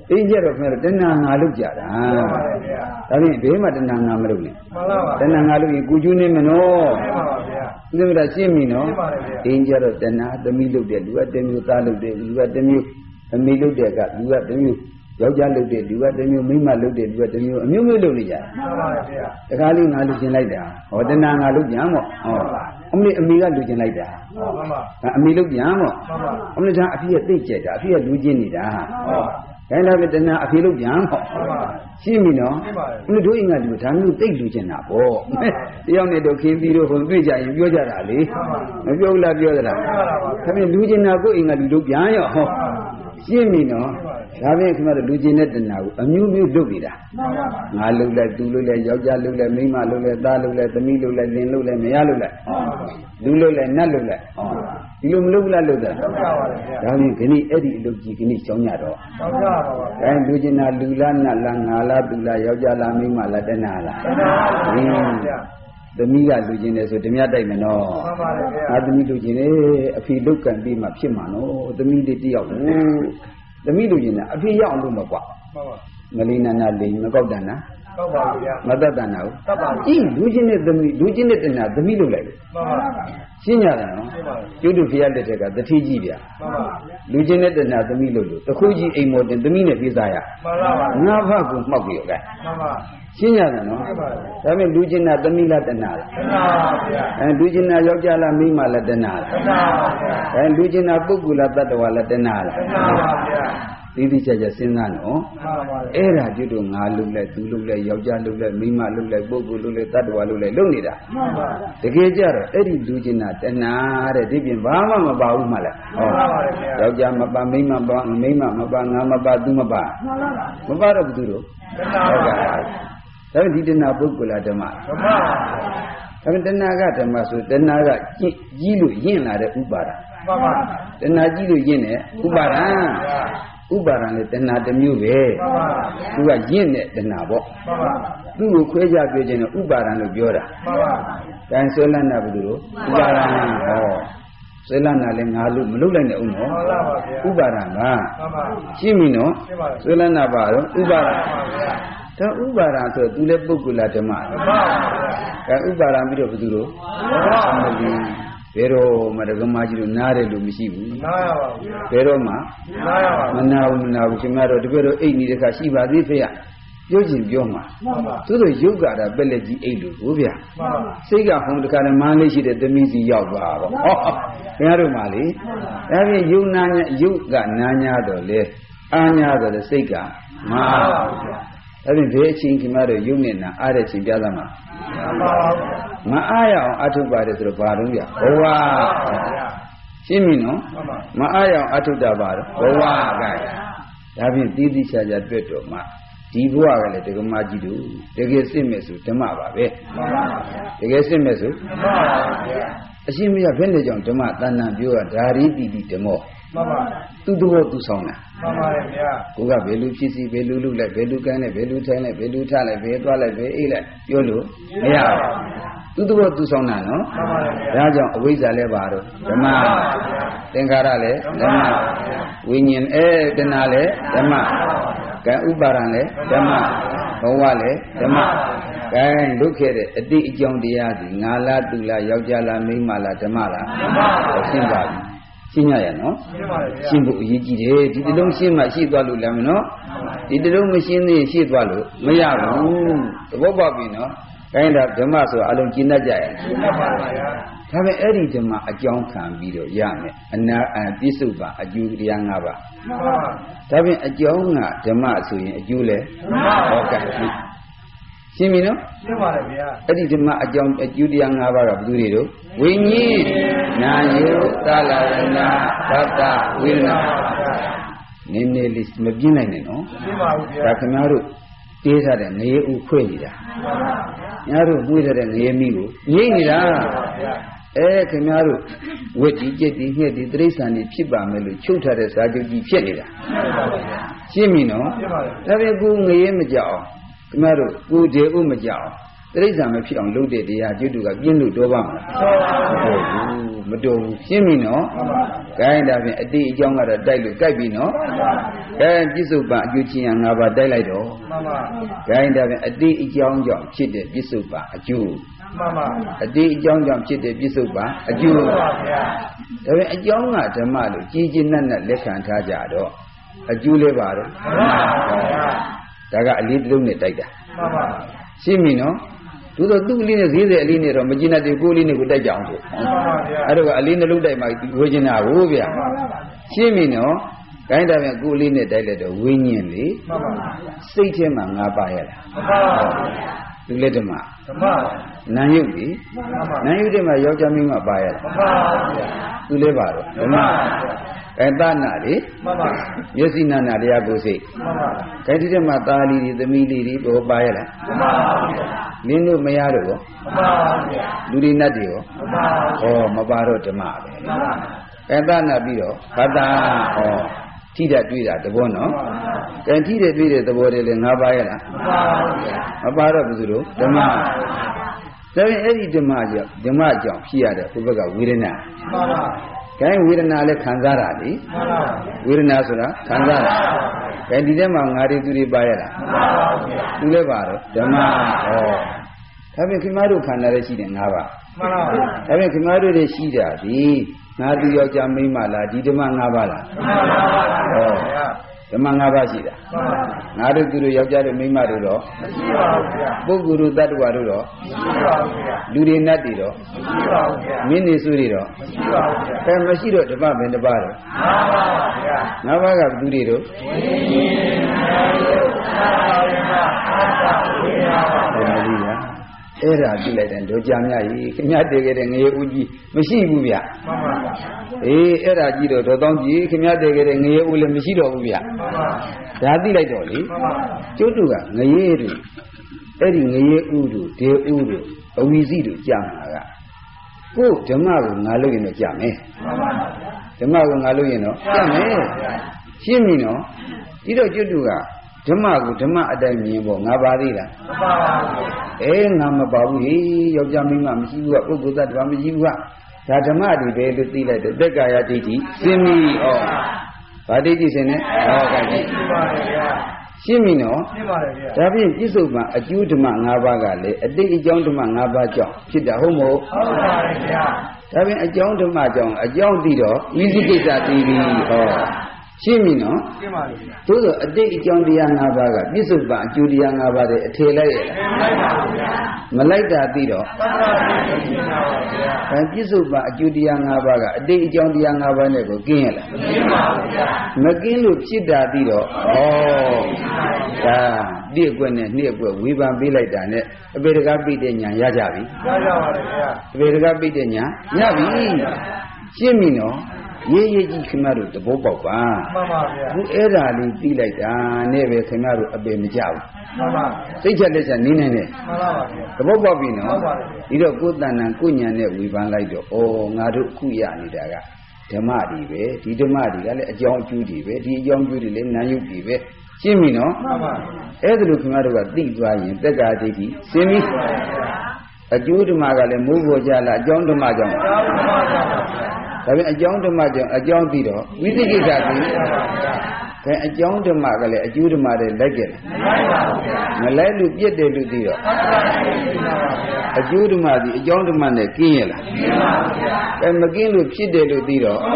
အင်းကြတော့ခင်ဗျားတဏှာငါလုကြတာဒါဖြင့်ဘေးမှာတဏှာငါမလုနဲ့တဏှာငါလုရင်ကုကျူးနေမနော်သိမလားရှင်းပြီနော်အင်းကြတော့တဏှာသမီးလုတဲ့လူကတစ်မျိုးသားလုတဲ့လူကတစ်မျိုးအမေလုတဲ့ကလူကတစ်မျိုးယောက်ျားလုတဲ့လူကတစ်မျိုးမိန်းမလုတဲ့လူကတစ်မျိုးအမျိုးမျိုးလုနေကြတခါလေးငါလုကျင်လိုက်တာဟောတဏှာငါလုပြန်မော့ဟောအမေကလုကျင်လိုက်တာအမေလုပြန်မော့အမေကအဖေကသိကြတာအဖေကလူကျင်နေတာဟောဒါလည်းပဲတဏှာအဖေလုပြန်မော့ရှင်းပြီနော်ဘုတို့အိမ်ကလူဒါမျိုးသိလူကျင်တာပေါ့တယောက်နဲ့တော့ခင်းပြီးတော့ဟိုတွေ့ကြရင်ပြောကြတာလေမပြောဘူးလားပြောသလားဒါဖြင့်လူကျင်တာကိုအိမ်ကလူတို့ပြန်ရောဟောရှင်းပြီနော်ဒါဖြင့်ခင်ဗျားတို့လူကျင်တဲ့တဏှာကိုအမျိုးမျိုးလုပ်နေတာငါလုလိုက်သူလုလိုက်ယောက်ျားလုလိုက်မိန်းမလုလိုက်သားလုလိုက်သမီးလုလိုက်လင်လုလိုက်မယားလုလိုက်လူလုလိုက်နတ်လုလိုက်ဒီလိုမလုဘူးလားလုတာဒါဖြင့်ခဏအဲ့ဒီအလုပ်ကြီးခဏကြောင်းကြတော့ဒါလူကျင်တာလူလားနတ်လားငါလားသူလားယောက်ျားလားမိန်းမလားတဏှာလားသမီးကလူကျင်တယ်ဆိုဓမြတိုက်မယ်နော်သမီးလူကျင်တယ်အဖေလုတ်ကန်ပြီးမှဖြစ်မှာနော်သမီးလေးတယောက်ကိုသမီးလူကျင်တာအဖေရောက်လို့မကွာမလေးနာနာလေးမကောက်တန်နာကောက်ပါဗျာမတတ်တန်နာဟုတ်တတ်ပါကြည့်လူကျင်တဲ့သမီးလူကျင်တဲ့တဏှာသမီးလုတ်လိုက်ရှင်းကြတယ်နော်ကျွတ်တို့ဖျားလက်ထက်ကတတိကြီးဗျာလူကျင်တဲ့တဏှာသမီးလုတ်လို့တခုကြီးအိမ်မော်တင်သမီးနဲ့ပြေးစားရငါဘကူမှောက်ကြရောကဲရှင်းရတယ်နော်ဒါပေမဲ့လူကျင်တာသမီးလားတဏှာလားတဏှာပါဗျာလူကျင်တာယောက်ျားလားမိန်းမလားတဏှာလားတဏှာပါဗျာလူကျင်တာပုဂ္ဂိုလ်လားတတ္တဝါလားတဏှာလားတဏှာပါဗျာဒီဒီကြကြစဉ်းစားနော်အဲ့ဒါကျွတ်တို့ငါလုလိုက်သူလုလိုက်ယောက်ျားလုလိုက်မိန်းမလုလိုက်ပုဂ္ဂိုလ်လုလိုက်တတ္တဝါလုလိုက်လုပ်နေတာတကယ်ကြတော့အဲ့ဒီလူကျင်တာတဏှာတဲ့ဒီပြင်ဘာမှမပါဘူးမှလားဟောယောက်ျားမပါမိန်းမပါမိန်းမမပါငါမပါသူမပါမပါတော့ဘူးတို့ဟုတ်ကဲ့ဒါဒီတဏှာပုဂ္ဂိုလ်ဓမ္မဓမ္မဒါပေမဲ့တဏှာကဓမ္မဆိုတဏှာကကြီးလို့ယဉ်လာတဲ့ဥပါဒမှန်ပါတဏှာကြီးလို့ယဉ်တဲ့ဥပါဒဥပါဒနဲ့တဏှာတစ်မျိုးပဲသူကယဉ်တဲ့တဏှာပေါ့သူ့ကိုခွဲခြားပြောခြင်းတော့ဥပါဒလို့ပြောတာတန်ဆွဲလန်းတာဘယ်လိုဥပါဒဟောဆွဲလန်းတာလည်းငါလို့မလုပ်လိုက်နဲ့ဦးနော်ဥပါဒကရှင်းပြီနော်ဆွဲလန်းတာပါတော့ဥပါဒဒါဥပါဒဆိုသူလည်းပုဂ္ဂိုလဓမ္မဓမ္မပါဗျာဥပါဒပြီးတော့ဘယ်သူလို့ဘယ်တော့မှဒကမကြီးတို့နားတယ်လို့မရှိဘူးနားရပါဘူးဘယ်တော့မှနားရပါဘူးမနာဘူးရှင်မတော်တပည့်တော်အိတ်နေတဲ့ခါရှိပါသေးဖေရပြောချင်ပြောမှာသူတို့ရုပ်ကတာပက်လက်ကြီးအိတ်လို့ကိုဗျာစိတ်ကဟိုတခါလည်းမန်းလေးရှိတဲ့သမီးစီရောက်သွားပါဟောခင်ဗျားတို့မှလေဒါဖြင့်ယုံနာညာယုတ်ကနာညာတော့လေအာညာတော့လေစိတ်ကမအားပါဘူးဗျာအဲ့ဒီဘေးအချင်းခင်ဗျားတို့ယုံနဲ့နာအားတဲ့ချင်းပြသမှာမအားရအောင်အထုပါတယ်ဆိုတော့ဘာလို့ရဘဝရှင်းပြီနော်မအားရအောင်အထုတာပါတော့ဘဝကဒါဖြင့်တည်တည်ချာချာတွေ့တော့မှဒီဘဝကလည်းဒကမကြီးတို့တကယ်စစ်မဲ့ဆိုဓမ္မပါပဲတကယ်စစ်မဲ့ဆိုဓမ္မပါဗျာအရှင်မရဘယ်နဲ့ကြောင့်ဓမ္မတဏ္ဍပြောတာဓာရီတိတိဓမ္မောမှန်ပါသူတို့သူဆောင်တာမှန်ပါတယ်ဗျာကိုကဘယ်လိုဖြစ်စီဘယ်လိုလုပ်လိုက်ဘယ်လိုကမ်းလိုက်ဘယ်လိုထိုင်လိုက်ဘယ်လိုထားလိုက်ဘယ်သွားလိုက်ဘယ်အိတ်လိုက်ပြောလို့မရဘူးသူတို့သူဆောင်တာနော်မှန်ပါတယ်ဗျာဒါကြောင့်အဝိဇ္ဇာလည်းပါတော့ဓမ္မသင်္ခါရလည်းဓမ္မဝိညာဉ်တဏှာလည်းဓမ္မကဲဥပါဒံလည်းဓမ္မဘဝလည်းဓမ္မကဲလုခဲ့တဲ့အတိအကြောင်းတရားစီငါလားသူလားယောက်ျားလားမိန်းမလားဓမ္မလားဓမ္မရှင်းပါပြီရှင်းရရနော်ရှင်းဖို့အရေးကြီးတယ်ဒီတလုံးရှင်းမှရှိသွားလို့လည်းမနော်ဒီတလုံးမရှင်းသေးရှိသွားလို့မရဘူးသဘောပေါက်ပြီနော်ခိုင်းတာဓမ္မဆိုအလုံးကျင့်တတ်ကြရဲ့ရှင်းပါပါဗျာဒါပေမဲ့အဲ့ဒီဓမ္မအကြောင်းခံပြီးတော့ရမယ်အနာပြစ္ဆုတ်ပါအကျိုးတရား၅ပါးဒါဖြင့်အကြောင်းကဓမ္မဆိုရင်အကျိုးလဲဟောကဲရှင်းပြီနော်ရှင်းပါတယ်ဗျာအဲ့ဒီဓမ္မအကြောင်းအကျိုးတရား၅ပါးကဘယ်သူတွေတို့ဝိညာဉ်နာယုသလာရဏသတ္တဝေဒနာနည်းနည်းလေးမပြင်းနိုင်နဲ့နော်ရှင်းပါဘူးဗျာဒါခင်ဗျားတို့တေးထားတဲ့ငရေဥခွေနေတာခင်ဗျားတို့မှုထားတဲ့ငရေမိကိုငိမ့်နေတာခင်ဗျားတို့ဝက်တီကြက်တီငှက်တီတိရစ္ဆာန်တွေဖြစ်ပါမယ်လို့ချုပ်ထားတဲ့ဇာတိကြီးဖြစ်နေတာရှင်းပြီနော်ဒါပေမဲ့ကိုငရေမကြောက်ခင်ဗျားတို့ကိုဒေဥမကြောက်တိရစ္ဆာန်မဖြစ်အောင်လုပ်တဲ့တရားကျွတ်တူကပြင်းလို့တော့ပါမလားမတော်ဘူးရှင်းပြီနော် Cái đó vì đi trong là đây được cái bị nó cái ví dụ bạn chú chi ngà bà đây lại đó cái đó vì đi trong chỉ để ví dụ bạn chú đi trong chỉ để ví dụ bạn chú tại vì trong là thế mà được chỉ nên là lấy khán giả giả đó chú lấy vào đó đại cái lý luôn này đây đó xin mình nó tu đó tu lý này gì đấy lý này rồi mà chỉ là đi cố lý này cũng đại giang thôi ở đó lý này lúc đây mà cố chỉ là vô bia xin mình nó cái đó là cố lý này đây là đồ vinh nhiên lý xây thêm mà ngã bài là tu lấy đó mà nãy yêu đi mà yêu cho mình mà bài là tu lấy vào đó mà cái ta nà đi nhớ xin nà đi à bố sĩ cái thứ mà ta đi thì mi đi bố bài là liên lúc mấy ai rồi đủ đi nát đi mà bà rồi chả mà cái ta nà bị rồi cái ta thi đại tuy là tập nó cái thi đại tuy là tập rồi là ngã bài là mà bà rồi bây giờ chả mà thế ấy chả mà chọn khi à đấy, tôi bảo cái việc này cái việc này là khán giả đấy, việc này số là khán giả, cái đi xem mà ngài đi tu đi bài là, tu lấy vào rồi, chấm mà, thế bây khi mà đồ khán giả đấy chỉ để ngài vào, thế bây khi mà đồ đấy chỉ ra đi, ngài tu yêu chấm mấy mà là, đi chấm mà ngài vào là, chấm mà ngài vào chỉ ra, ngài đồ tu yêu chấm mấy mà đồ đó, bố guru tát vào đồ đó, đủ đi nát đi đó. Mini suri đó, cái mà xí đó chấm bên đó rồi, ngã ba gặp đủ đi đó, era đi lại đến đồ chạm nhà gì, cái nhà để cái này người uji, mới xí bu bia, era đi đó đồ tông gì, cái nhà để cái này người ule mới xí đó bu bia, ra đi lại đó đi, chỗ đó cái người rồi, ấy người udu, để udu, uy gì đó chạm à cô chấm mà cũng ngã lôi nó chạm ấy, chấm mà cũng ngã lôi nó chạm ấy, xin mình nó, đi đâu chỗ đó chấm mà ở đây mình bảo ngã ba đi là, ngã mà bảo gì, yêu chăm mình mà mình chịu quá, cô ta làm mình chịu quá, ra chấm mà đi về được đi lại được, tất cả ya đi, xin mình bà đi xem này, cái gì, xin mình nó, tại vì ví dụ mà ở chỗ mà ngã ba cái này, ở đây chỗ mà ngã ba chỗ, chỉ là không một, tại vì ở chỗ mà chỗ, ở chỗ đi đó, ví dụ cái啥đi đi, xin mình nó, tôi ở đây chỗ đi ngã ba cái, ví dụ mà chỗ đi ngã ba đấy, thế lại, mà lại ra đi đó, cái ví dụ mà chỗ đi ngã ba cái, ở đây chỗ đi ngã ba này có kinh là, mà kinh lúc chỉ ra đi đó, đi quên này, đi quên, vi phạm bị lại ra này, bây giờ bị thế nhá, ya ra đi, bây giờ bị thế nhá, ya đi, xin mình nó. Ye gì khi mà được bố bảo ba, bố ấy ra đi lại ra, nè về khi mà được bên mình chào, thế cho nên là như này nè, bố bảo vì nó, đi đâu cũng đàn anh cũng nhà nè vi phạm lại được, ngã được cũng nhà đi ra cả, thế mà đi về, thì thế mà đi cái là giông chú đi về, thì giông chú đi lên nãy đi về, xin mình nó, ấy từ lúc mà được đi qua những tất cả thì xin mình, chú thì mà cái là mua vô gia là giông thì mà giông. Tại vì giống cho mà giống thì đó, ví dụ như cái giống cho mà cái này chú cho mà để lấy cái, mà lấy được biết để được thì đó, chú cho mà thì giống cho mà để kia là, cái mà kia được biết để được thì đó,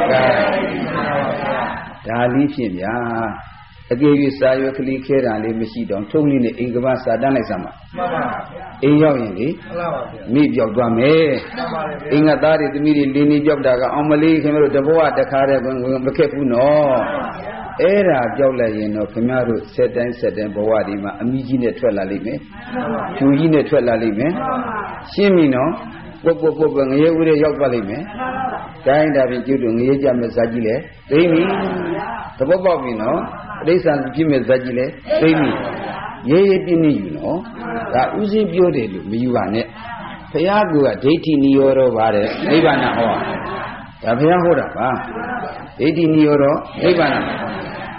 cái lý phiền ya, cái gì sai với cái lý kia là lý mới xí đó, thông lý này anh các bạn sao đang lại sao mà, anh giao gì đi, mi giao qua mẹ, anh ở đây thì mi đi liên giao đó cái ông Mali khi mà rồi đáp ứng được khai ra còn bất kể phụ nó, era giao lại nó khi mà rồi set đến bảo vệ đi mà ami ji này thuê lại mẹ, chú ji này thuê lại mẹ, xem mi nó, bộ người yêu người giao qua mẹ, cái đó thì chú đừng người giao mà sao gì lẽ, đấy mi, tập bảo mi nó. Đấy sao chỉ mới ra gì đấy, đấy mi, ye đi nhiều nó, đã uzi biểu đấy luôn, mấy bạn này, phải à cứ à, đấy thì nhiều rồi bà đấy, mấy bạn nào họ, đã phải à hốt à, đấy thì nhiều rồi, mấy bạn nào,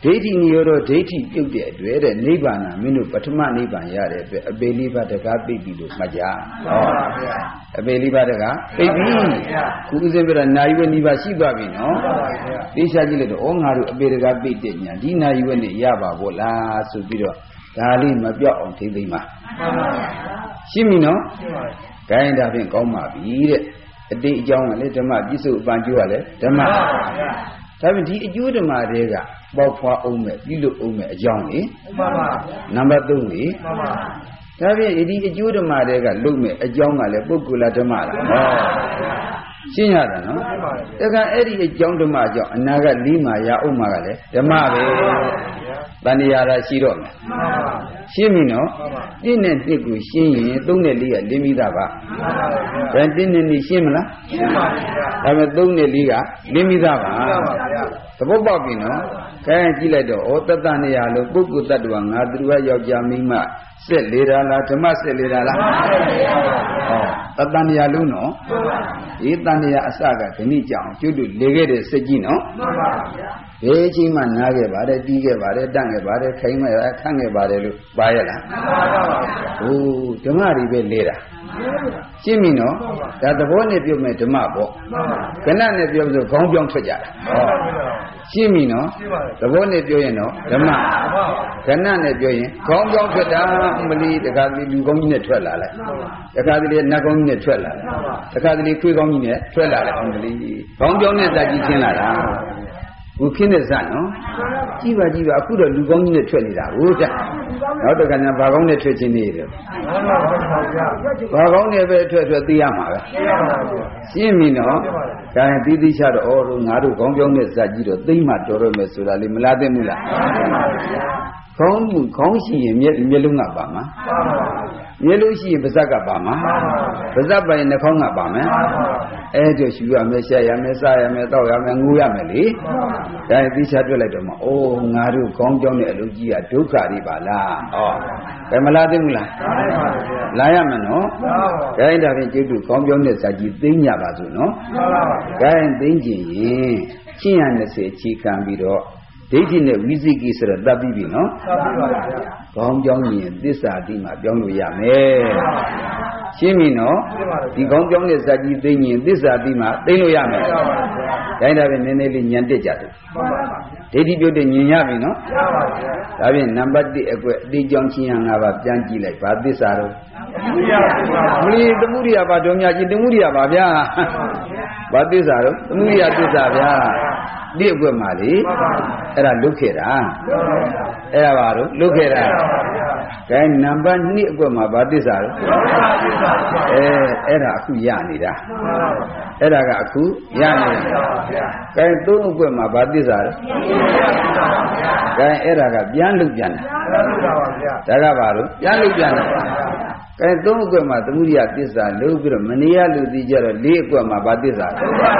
ဒိဋ္ဌိနိရောဓဒိဋ္ဌိပြုတ်တဲ့အတွက်တဲ့နိဗ္ဗာန်မင်းတို့ပထမနိဗ္ဗာန်ရတဲ့အတွက်အပေလေးပါးတကားသိပြီလို့မှတ်ကြဟောအပေလေးပါးတကားသိပြီခုဥစဉ်ပြတာနာယီဝနိဗ္ဗာန်ရှိသွားပြီနော်သိချကြည့်လိုက်တော့ဩငါတို့အပေတကားသိတဲ့ညာဒီနာယီဝနဲ့ရပါဘောလားဆိုပြီးတော့ဒါလေးမပြောက်အောင်ထိသိမ့်ပါရှင်းပြီနော်ခိုင်းဒါဖြင့်ကောင်းပါပြီတဲ့အတိတ်အကြောင်းကလည်းဓမ္မပြစ္ဆုတ်အပန်ကျိုးကလည်းဓမ္မဒါဖြင့်ဒီအကျိုးဓမ္မတွေကပေါက်ဖွားအောင်မဲ့ပြုလုပ်အောင်မဲ့အကြောင်းလေနံပါတ်3လေဒါဖြင့်ဒီအကျိုးဓမ္မတွေကလုပ်မဲ့အကြောင်းကလည်းပုဂ္ဂိုလဓမ္မလားရှင်းရတာနော်တခါအဲ့ဒီအကြောင်းဓမ္မကြောင့်အနာကလေးမှာရအောင်မှာကလည်းဓမ္မပဲတဏှာရာရှိတော့မယ်ရှင်းပြီနော်1နဲ့1ကိုရှင်းရင်3နဲ့4ကလင်းပြီးသားပါဒါ1နဲ့2ရှင်းမလားရှင်းပါဗျာဒါပေမဲ့3နဲ့4ကလင်းပြီးသားပါသဘောပေါက်ပြီနော်ခိုင်းကြည့်လိုက်တော့ဩတတ္တနေရလို့ပုဂ္ဂိုလ်တ attva ငါသူကယောက်ျားမိန်းမဆက်လေတာလားဓမ္မဆက်လေတာလားဟောတတ္တနေရလုံးနော်ဒီတန်နေရအစကဒီနေ့ကြောင်ကျွတ်တူလေခဲ့တဲ့စက်ကြီးနော်ဘယ်ချိန်မှနားခဲ့ပါတယ်တီးခဲ့ပါတယ်တန့်ခဲ့ပါတယ်ခိုင်းခဲ့ခန့်ခဲ့ပါတယ်လို့ပါရလားဟိုဓမ္မတွေပဲလေတာရှင်းပြီနော်ဒါသဘောနဲ့ပြောမယ်ဓမ္မပေါ့ခဏနဲ့ပြောဆိုခေါင်းပြောင်းထွက်ကြတာရှင်းပြီနော်သဘောနဲ့ပြောရင်တော့ဓမ္မခဏနဲ့ပြောရင်ခေါင်းပြောင်းထွက်တာမလီတခါတလေလူကောင်းကြီးနဲ့ထွက်လာလိုက်တခါတလေနတ်ကောင်းကြီးနဲ့ထွက်လာလိုက်တခါတလေခွေးကောင်းကြီးနဲ့ထွက်လာလိုက်မလီခေါင်းပြောင်းနဲ့ဇာကြီးခင်းလာတာကိုခင်းတဲ့ဇာနော်ကြည့်ပါအခုတော့လူကောင်းကြီးနဲ့ထွက်နေတာဟုတ်တဲ့နောက်တစ်ခါကျဘာကောင်းနဲ့ထွက်ခြင်းနေတယ်ဘာကောင်းနဲ့ပဲထွက်သိရမှာပဲရှင်းပြီနော်ဒါရင်တီးချတော့ဩငါတို့ခေါင်းပြောင်းတဲ့ဇာကြီးတော့သိမ့်မှတော်ရမယ်ဆိုတာလေမလားသိမှုလားခေါင်းရှိရင်မျက်လုံးကပါမှာမျက်လုံးရှိရင်ပါးစပ်ကပါမှာပါးစပ်ပိုင်နှာခေါင်းကပါမယ်အဲ့ဒါရှူရမယ်ရှာရမယ်စားရမယ်တောက်ရမယ်ငိုရမယ်လေဒါရင်သိချတွေ့လိုက်တော့မှအိုးငါတို့ခေါင်းကြောင်းတဲ့အလုပ်ကြီးကဒုက္ခတွေပါလားဟောဘယ်မလားသိမှုလားလာရမယ်နော်ဒါရင်ဒါဖြင့်ကျေးဇူးခေါင်းကြောင်းတဲ့ဇာကြီးသိညပါစို့နော်ဒါရင်သိကျင်ရင်ချင်းရ20ခြေခံပြီးတော့ဒိဋ္ဌိနဲ့ဝိသိကိဆိုတော့တတ်ပြီးပြီနော်တတ်ပြီးပါဗျာခေါင်းကြောင်းရင်သစ္စာတိမှပြောင်းလို့ရမယ်ရှင်းပြီနော်ဒီခေါင်းကြောင်းတဲ့ဇာတိသိရင်သစ္စာတိမှသိလို့ရမယ်တိုင်းဒါပဲနည်းနည်းလေးညံတက်ကြတယ်ဒိဋ္ဌိပြုတ်တဲ့ညင်ရပြီနော်ရပါဗျာဒါဖြင့်နံပါတ်1အကွက်အတိကြောင်းချင်းရ5ပါးပြန်ကြည့်လိုက်ဗာသစ္စာတော့မလီသမုဒိယပါတော်များကြီးသမုဒိယပါဗျာဗာသစ္စာတော့သမုဒိယသစ္စာဗျာဒီအကွက်မှာလေအဲ့ဒါလုတ်ခဲ့တာအဲ့ဒါပါတော့လုတ်ခဲ့တာကဲနံပါတ်2အကွက်မှာဗာသစ္စာတော့အဲ့ဒါအခုရနေတာအဲ့ဒါကအခုရနေတာကဲ3အကွက်မှာဗာသစ္စာတော့ကဲအဲ့ဒါကပြန်လုတ်ပြန်တာဒါကပါတော့ပြန်လုတ်ပြန်တာကဲ3အကွက်မှာသမုဒိယသစ္စာလုတ်ပြီးတော့မနေရလူသိကြတော့4အကွက်မှာဗာသစ္စာဩ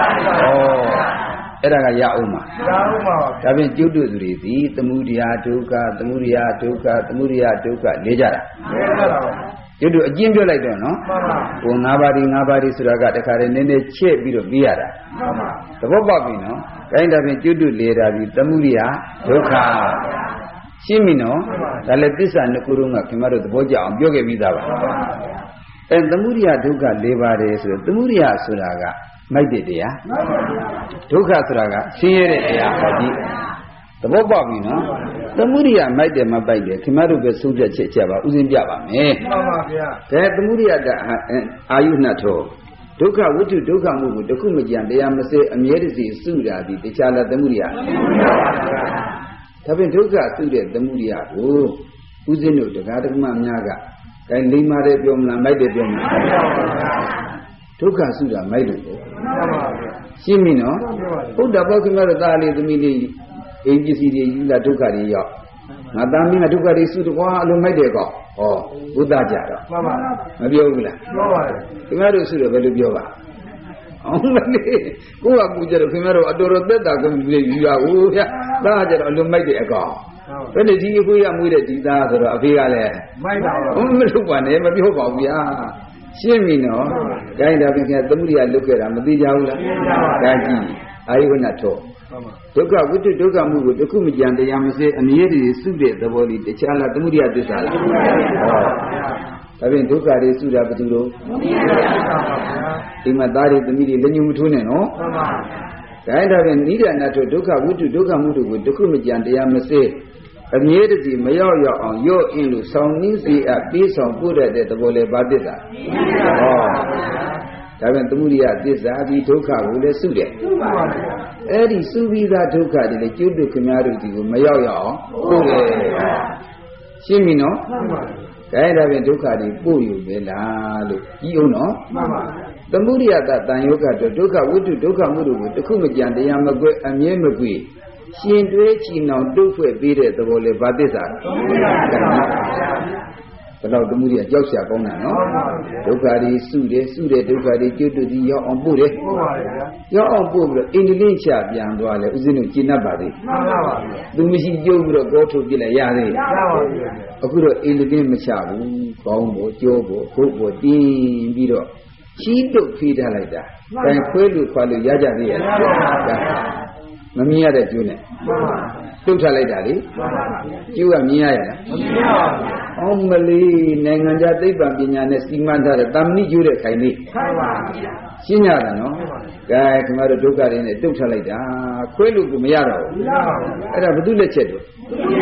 အဲ့ဒါကရအောင်မှာဒါဖြင့်ကျွတ်တို့သူတွေဒီသမုဒိယဒုက္ခသမုဒိယဒုက္ခသမုဒိယဒုက္ခလေးကြတာကျွတ်တို့အကျဉ်းပြောလိုက်တော့နော်ဟို5ပါးဒီဆိုတာကတခါတည်းနည်းနည်းချက်ပြီးတော့ပြီးရတာသဘောပေါက်ပြီနော်ဒါရင်ဒါဖြင့်ကျွတ်တို့လေတာဒီသမုဒိယဒုက္ခရှင်းပြီနော်ဒါလည်းသစ္စာနှစ်ခုလုံးကခင်ဗျားတို့သဘောကျအောင်ပြောခဲ့ပြီးသားပါသမုဒိယဒုက္ခ၄ပါးတည်းဆိုတော့သမုဒိယဆိုတာကမိုက်တဲ့တရားဒုက္ခဆိုတာကဆင်းရဲတဲ့တရားဟောဒီသဘောပေါက်ပြီနော်သမုဒိယမိုက်တယ်မပိုက်တယ်ခင်ဗျားတို့ပဲဆုံးဖြတ်ချက်ချက်ပါဥစဉ်ပြပါမယ်မှန်ပါဗျာဒါသမုဒိယတအာယုနှထောဒုက္ခဝိတ္ထုဒုက္ခမှုကိုတခုမကြံတရားမစဲအမြဲတစေစုတာဒီတခြားလားသမုဒိယဒါဖြင့်ဒုက္ခစုတဲ့သမုဒိယကိုဥစဉ်တို့တရားဓမ္မများကအဲလိမ္မာတယ်ပြောမလားမိုက်တယ်ပြောမလားဒုက္ခစုတာမိုက်လို့ရှင်းပြီနော်ဘုဒ္ဓဘောခင်ဗျားတို့သားလေးသမီးလေးအိမ်ပစ္စည်းတွေယူလာဒုက္ခတွေရောက်ငါသားမင်းကဒုက္ခတွေစုတကွာအလုံးမိုက်တယ်ကောဟောဘုဒ္ဓကြတော့မှန်ပါမပြောဘူးလားပြောပါတယ်ခင်ဗျားတို့စုတော့ဘယ်လိုပြောပါအောင်မလေးကိုကကူကြတော့ခင်ဗျားတို့အတော်တော်သက်တာကိုယူရဦးဗျာသားကြတော့အလုံးမိုက်တယ်အကောင်ဘယ်နဲ့ဒီအခွေးရမွေးတဲ့ဒီသားဆိုတော့အဖေကလည်းမိုက်တာပါမလုပ်ပါနဲ့မပြောပါဘူးဗျာရှင်းပြီနော်ဒါရင်ဒါပြင်သမုဒိယလုတ်ခဲ့တာမသိကြဘူးလားသိကြပါဘူးဒါကြည့်အာယုဝနထောဒုက္ခဝိတုဒုက္ခမှုကိုတခုမကြံတရားမစေအမြဲတည်းစုတဲ့သဘောလေးတခြားလားသမုဒိယသစ္စာလားဒါဖြင့်ဒုက္ခတွေစုတာဘယ်သူလို့ဒီမှာသားတွေသမီးတွေလက်ညှိုးမထိုးနဲ့နော်ဒါဖြင့်နိဒာနထိုဒုက္ခဝိတုဒုက္ခမှုတို့ကိုတခုမကြံတရားမစေအမြဲတည်းမရောက်ရောက်အောင်ရော့အင်းလို့ဆောင်းနှင်းစီအပ်ပေးဆောင်ပို့တဲ့သဘောလေးဘာသစ္စာဒါပြန်သမုဒိယသစ္စာဒီဒုက္ခကိုလည်းစုတယ်အဲ့ဒီစုပြီးသားဒုက္ခတွေလည်းကျွတ်တုခမားတို့ဒီကိုမရောက်ရအောင်ပို့တယ်ရှင်းပြီနော်ဒါပြန်ဒုက္ခတွေပို့ယူပဲလားလို့ကြီးအောင်နော်သမုဒိယတန်ယောဂတော့ဒုက္ခဝိတုဒုက္ခမှုတို့ကိုတခုမကြံတရားမကွဲအမြဲမကွေရှင်တွဲချီနှောင်တုတ်ဖွဲ့ပေးတဲ့သဘောလေးဘာသစ္စာဘယ်တော့သမုဒိယကြောက်ရှာကောင်းတာနော်ဒုက္ခတွေစုတဲ့ဒုက္ခတွေကျွတ်တူဒီရောက်အောင်ပို့တယ်ရောက်အောင်ပို့ပြီးတော့အင်္ဂလိပ်ချပြန်သွားလဲဥစဉ်တို့ကျင့်တတ်ပါသေးသူမရှိကြုံပြီးတော့ကောထုတ်ပြလိုက်ရသေးအခုတော့အင်္ဂလိပ်မချဘူးကောင်းဖို့ကြောဖို့ခုတ်ဖို့တင်းပြီးတော့ချီးတုတ်ဖိထားလိုက်တာတိုင်ခွဲလို့ခွာလို့ရကြသေးရဲ့မမြင်ရတဲ့ကျိုးနဲ့တုတ်ထလိုက်တာလေကျိုးကမြင်ရရလားမမြင်ရပါဘူးအောင်မလေးနိုင်ငံခြားသိပ္ပံပညာနဲ့စီမံထားတဲ့တာမဏိကျိုးတဲ့ခိုင်လေးရှင်းရတာနော်ကဲခင်ဗျားတို့ဒုက္ခတွေနဲ့တုတ်ထလိုက်တာခွဲလို့ကိုမရတော့ဘူးအဲ့ဒါဘယ်သူလက်ချက်တို့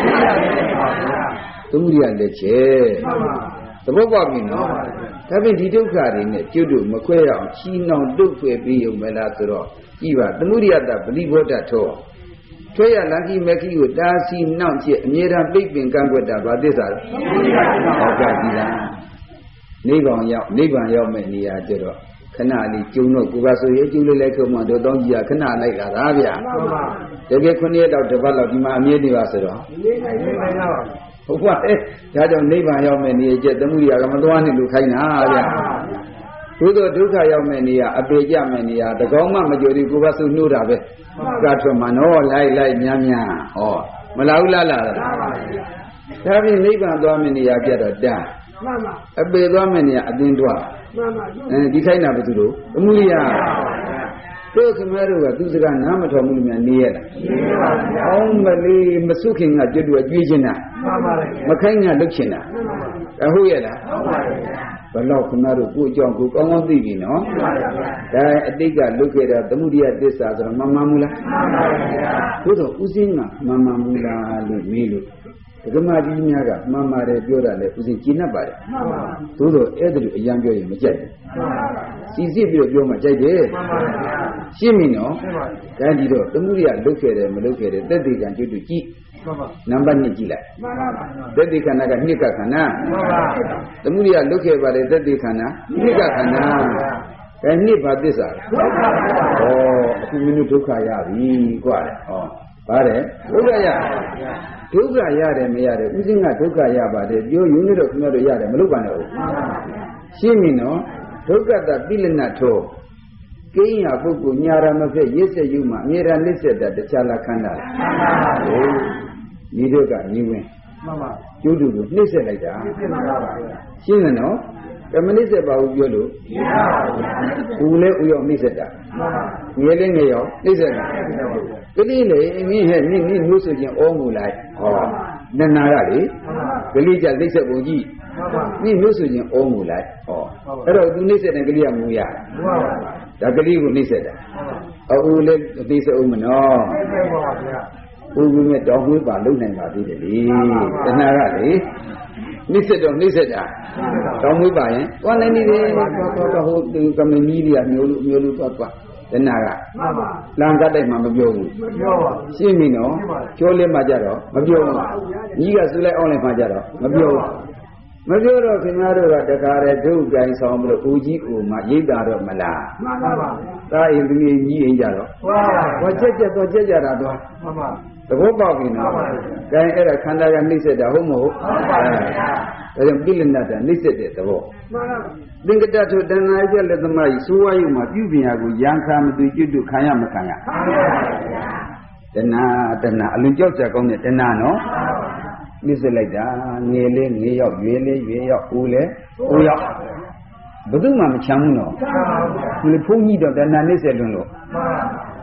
သမုဒိယလက်ချက်သဘောပေါက်ပြီနော်ဒါဖြင့်ဒီဒုက္ခတွေနဲ့ကျွတ်တို့မခွဲရအောင်ချီနှောင်တုတ်ဖွဲ့ပြီးရုံပဲလားဆိုတော့ကြည့်ပါသမုဒိယတပလိဘောဓထောထွေးရလန်ကြီးမခီကိုတာစီနှောင့်ချက်အမြဲတမ်းပိတ်ပင်ကန့်ကွက်တာဘာသစ္စာလဲဟောကြပြီလားနိဗ္ဗာန်ရောက်မဲ့နေရာကျတော့ခဏလေးကျုံတော့ကိုယ်ကဆိုရင်ကျုံလေးလိုက်ထုံမှတော့တောင်းကြီးကခဏလိုက်လာတာဗျာတကယ်9ရက်တော့တစ်ပတ်လောက်ဒီမှာအမြဲနေပါဆိုတော့ဟုတ်ပါဒါကြောင့်နိဗ္ဗာန်ရောက်မဲ့နေရာကျသမုဒိယကမသွားနဲ့လို့ခိုင်းတာဗျာသို့သောဒုက္ခရောက်မဲ့နေရာအပေကြမဲ့နေရာတကောင်းမှမကြိုသေးကိုယ်ကဆိုနှိုးတာပဲကထွက်မှာနော်လိုက်များဟောမလာဘူးလားဒါဖြင့်နိဗ္ဗာန်သွားမဲ့နေရာပြတော့တန်းအပေသွားမဲ့နေရာအတင်းတွားဒီခိုင်းတာဘယ်သူတို့သမုဒိယတို့ခင်ဗျားတို့ကသူစကားနားမထောင်ဘူးများနေရလားအောင်မလေးမစုခင်ကကျွတ်တူအကျွေးချင်းတာမခိုင်းကလုတ်ချင်တာဟုတ်ရဲ့လားဘယ်တော့ခင်ဗျားတို့ကိုအကြောင်းကိုကောင်းကောင်းသိပြီနော်ဒါအတိတ်ကလုတ်ခဲ့တာသမုဒိယသစ္စာဆိုတော့မမှန်ဘူးလားသို့တော့ဥစဉ်ကမမှန်ဘူးလားလို့မေးလို့ဒကမကြီးများကမှန်ပါတယ်ပြောတာလေဥစဉ်ကျင့်တတ်ပါတယ်သို့တော့အဲ့ဒါလိုအရန်ပြောရင်မကြိုက်ဘူးစီစစ်ပြီးတော့ပြောမှကြိုက်တယ်ရှင်းပြီနော်ဒါဒီတော့သမုဒိယလုတ်ခဲ့တယ်မလုတ်ခဲ့တယ်သက်သေကံကျွတ်တူကြည့်နံပါတ်2ကြည့်လိုက်သက်သေခန္ဓာကနှစ်ကခန္ဓာသမုဒိယလုတ်ခဲ့ပါတယ်သက်သေခန္ဓာနှစ်ကခန္ဓာဒါနှစ်ဘာသစ္စာလဲအခုမင်းတို့ဒုက္ခရပြီกว่าလေပါတယ်ဒုက္ခရတယ်မရတယ်ဥစဉ်ကဒုက္ခရပါတယ်ပြောယူနေတော့ခင်ဗျားတို့ရတယ်မလုပ်ပါနဲ့ဟုတ်ရှင်းပြီနော်ဒုက္ခတပိလနထောကိဉ္ယာပုဂ္ဂိုလ်ညာရမဖက်ရစ်စက်ယူမှာအမြဲတမ်းနှိစ္စတာတခြားလားခန္ဓာလားဟုတ်ဒီတို့ကညီဝင်ကျုပ်တို့ကိုနှိစ္စလိုက်တာရှင်းတယ်နော်မနှိစ္စပါဘူးပြောလို့ဦးလဲဦးရောက်နှိစ္စတာငယ်လေးငယ်ရောက်နှိစ္စတာကလေးလေမင်းဟဲ့နင်းနှိုးဆိုခြင်းဩမူလိုက်နန္နာကလေကလေးကြနှိစ္စပုံကြီးနင်းနှိုးဆိုခြင်းဩမူလိုက်အဲ့တော့သူနှိစ္စတဲ့ကလေးကမူရဒါကလေးကိုနှိစ္စတာအူလဲအသေးစအောင်မနော်ဘုရားနဲ့တောင်းဝေးပါလုံနိုင်ပါသေးတယ်လေတဏှာကလေနှိစ္စတော့နှိစ္စတာတောင်းဝေးပါရင်သွားနိုင်နေတယ်တော့ဟိုကမမီးလေးကမျိုးလူသွားတဏှာကလံကတိုက်မှမပြောဘူးရှင်းပြီနော်ကျော်လေးမှကြတော့မပြောဘူးကြီးကစူလိုက်အောင်လိုက်မှကြတော့မပြောဘူးမပြောတော့ခင်ဗျားတို့ကတခါတည်းဒုက္ကိုင်းဆောင်ပြီးတော့ဦးကြီးဦးမှရိတ်တာတော့မလားမှန်ပါပါဒါအိမ်သူကြီးအိမ်ကြတော့ဟောကြက်ကြတာတော့မှန်ပါသဘောပေါက်ပြီနော်။ဒါရင်အဲ့ဒါခန္ဓာကနှိစ္စတာဟုတ်မဟုတ်။ဒါကြောင့်ပိလနတ္တနှိစ္စတဲ့သဘော။မှန်ပါ။သင်္ကတထုတဏှာကျလက်သမားကြီးစိုးဝါးယုမှာပြုပြင်ရကိုရန်ခါမသူကျွတ်တုခံရမခံရ။ခံရပါဗျာ။တဏှာအလွန်ကြောက်ကြကောင်းတဲ့တဏှာနော်။နှိစ္စလိုက်တာငယ်လေးငယ်ရောက်ရွယ်လေးရွယ်ရောက်ဦးလေးဦးရောက်ဘယ်သူမှမချမ်းဘူးနော်။မှန်ပါဗျာ။ဒီဘုန်းကြီးတော့တဏှာနှိစ္စလွန်းလို့မှန်ပါ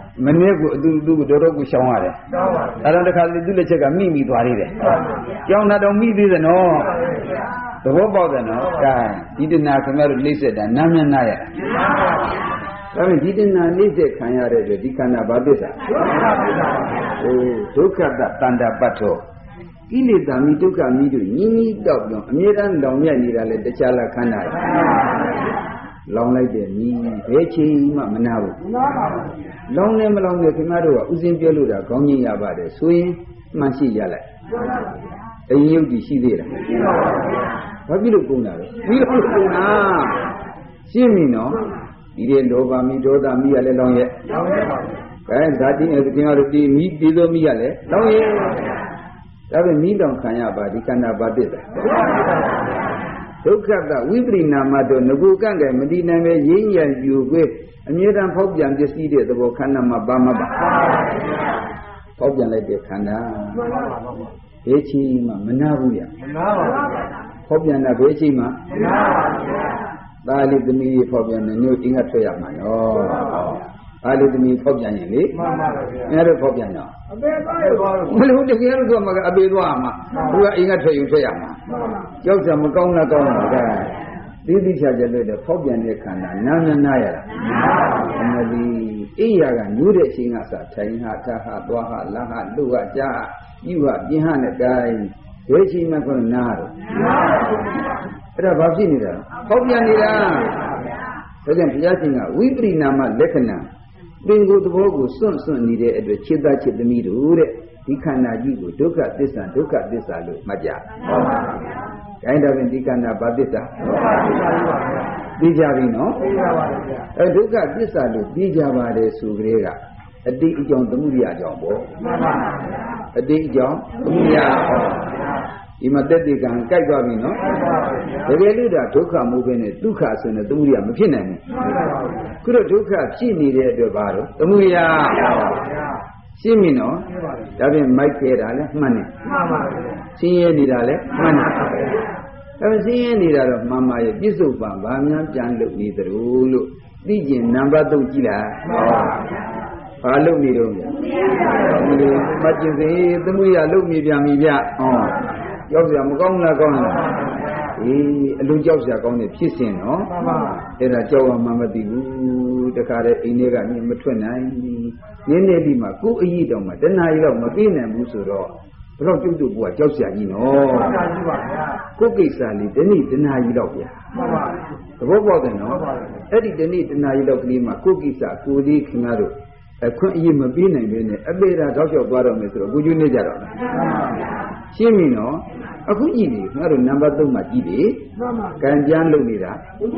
မနေ့ကသူတော်တော်ကိုရှောင်းရတယ်အဲ့တော့တခါလေသူ့လက်ချက်ကမိသွားသေးတယ်ကြောင်းတော့မိသေးတယ်နော်သဘောပေါက်တယ်နော်ဒါဒီတဏှာခင်ဗျားတို့နှိမ့်ဆက်တာနားမျက်နှာရဒါပေမဲ့ဒီတဏှာနှိမ့်ဆက်ခံရတဲ့အတွက်ဒီခန္ဓာဘာသစ္စာဒုက္ခတတန္တပတ်တော်ကိလေသာမိဒုက္ခမိတို့ညီညီတောက်ပြောအမြဲတမ်းလောင်မြတ်နေတာလေတခြားလားခန္ဓာလောင်လိုက်တယ်ညီဘယ်ချိန်မှမနာဘူးလောင်နေမလောင်နေခင်ဗျားတို့ကဥစဉ်ပြောလို့တာခေါင်းကြီးရပါတယ်ဆိုရင်မှန်ရှိရလိုက်အရင်ရုပ်တည်ရှိသေးလားဘာဖြစ်လို့ကုန်တာလဲပြီးတော့ကုန်တာရှင်းပြီနော်ဒီလေလောဘမိဒေါသမိရလဲလောင်ရဲ့အဲဓာတိအခင်ဗျားတို့ဒီမိပြီးသောမိရလဲလောင်ရဲ့ဒါပဲမိတောင်ခံရပါဒီခန္ဓာဘာဖြစ်လဲဒုက္ခတဝိပရိနာမတို့ငကူကန့်ကဲမတည်နိုင်ပဲရင်းရယူခွေအမြဲတမ်းဖောက်ပြန်ပစ္စည်းတဲ့သဘောခန္ဓာမှာပါမပါဖောက်ပြန်လိုက်တဲ့ခန္ဓာဘယ်ချိန်မှမနာဘူးရမနာပါဘူးဖောက်ပြန်တာဘယ်ချိန်မှမနာပါဘူးဒါလေးသမီးဖောက်ပြန်နေညို့အင်းကထွက်ရမှာနော်ဒါလေးသမီးဖောက်ပြန်ရင်လေမှန်ပါပါဗျာအဲ့ဒါဖောက်ပြန်တော့အပေသွားလို့မလို့တကယ်လို့ဆိုမှအပေသွားမှာသူကအင်းကထွက်ရင်ထွက်ရမှာကြောက်ကြမကောင်းလားကောင်းလားဒါသိသိချာချာလို့ဖောက်ပြန်တဲ့ခန္ဓာနာမနာရတာအမလီအိယာကညိုးတဲ့အချိန်ကစထိုင်ဟာထဟာသွားဟာလဟာလူဟာကြားဟာပြုဟာပြင်းဟာနဲ့တိုင်းဘယ်ချိန်မှကိုနားတော့အဲ့ဒါဘာဖြစ်နေတာဖောက်ပြန်နေတာဒါကြောင့်ဘုရားရှင်ကဝိပရိနာမလက္ခဏာပင်ကိုယ်သဘောကိုစွန့်နေတဲ့အတွက်ခြေသားခြေသမီးတို့တဲ့ဒီခန္ဓာကြီးကိုဒုက္ခသစ္စာလို့မှတ်ကြပါဘုရား။ဒါကြောင့်ဒီခန္ဓာဘာသစ္စာသိကြပြီနော်သိကြပါဗျာအဲဒုက္ခသစ္စာလို့သိကြပါတယ်ဆိုကြတဲ့ကအတိတ်အကြောင်းသမုဒိယအကြောင်းပေါ့မှန်ပါဗျာအတိတ်အကြောင်းသမုဒိယဒီမှာတက်တေကံကြိုက်သွားပြီနော်တကယ်လို့ဒါဒုက္ခမဟုတ်ဘဲနဲ့ဒုက္ခဆိုရင်သမုဒိယမဖြစ်နိုင်ဘူးခုတော့ဒုက္ခဖြစ်နေတဲ့အတွက်ဘာလို့သမုဒိယရှင်းပြီနော်ဒါဖြင့်မိုက်ခဲတာလဲမှန်တယ်မှန်ပါဗျာရှင်းရနေတာလဲမှန်တယ်ဒါပေမဲ့ရှင်းရနေတာတော့မှန်ပါရဲ့ပြစ္ဆုတ်ပံဘာများပြန်လုပ်နေသလိုလို့သိကျင်နံပါတ်3ကြည့်လားမှန်ပါဗျာဘာလုပ်နေတော့လဲမကျင်စေသမုဒိယလုပ်နေပြန်ပြီဗျဟောကြောက်စရာမကောင်းလားကောင်းလားအေးအလုံးကြောက်စရာကောင်းတဲ့ဖြစ်စဉ်နော်မှန်ပါအဲ့ဒါကြောက်မှမသိဘူးတခါတည်းအိမ်ထဲကနေမထွက်နိုင်ရင်းနေပြီမှကိုယ်အရေးတောင်မှတဏှာကြီးတော့မပြေးနိုင်ဘူးဆိုတော့ဘယ်တော့ပြုတ်တို့ကကြောက်စရာကြီးနော်မှန်ပါကြီးပါဗျာကိုယ်ကိစ္စလေးဒီနေ့တဏှာကြီးတော့ဗျာမှန်ပါသဘောပေါက်တယ်နော်အဲ့ဒီဒီနေ့တဏှာကြီးတော့ကလေးမှကိုယ်ကိစ္စကိုယ်လေးခင်ဗျားတို့အခွင့်အရေးမပြေးနိုင်ပဲနဲ့အပေတာတောက်လျှောက်သွားတော့မယ်ဆိုတော့ကိုကျွနေကြတော့မှန်ပါရှင်းပြီနော်အခုကြည့်ပြီငါတို့နံပါတ်3မှာကြည့်ပြီကံကြမ်းလုပ်နေတာ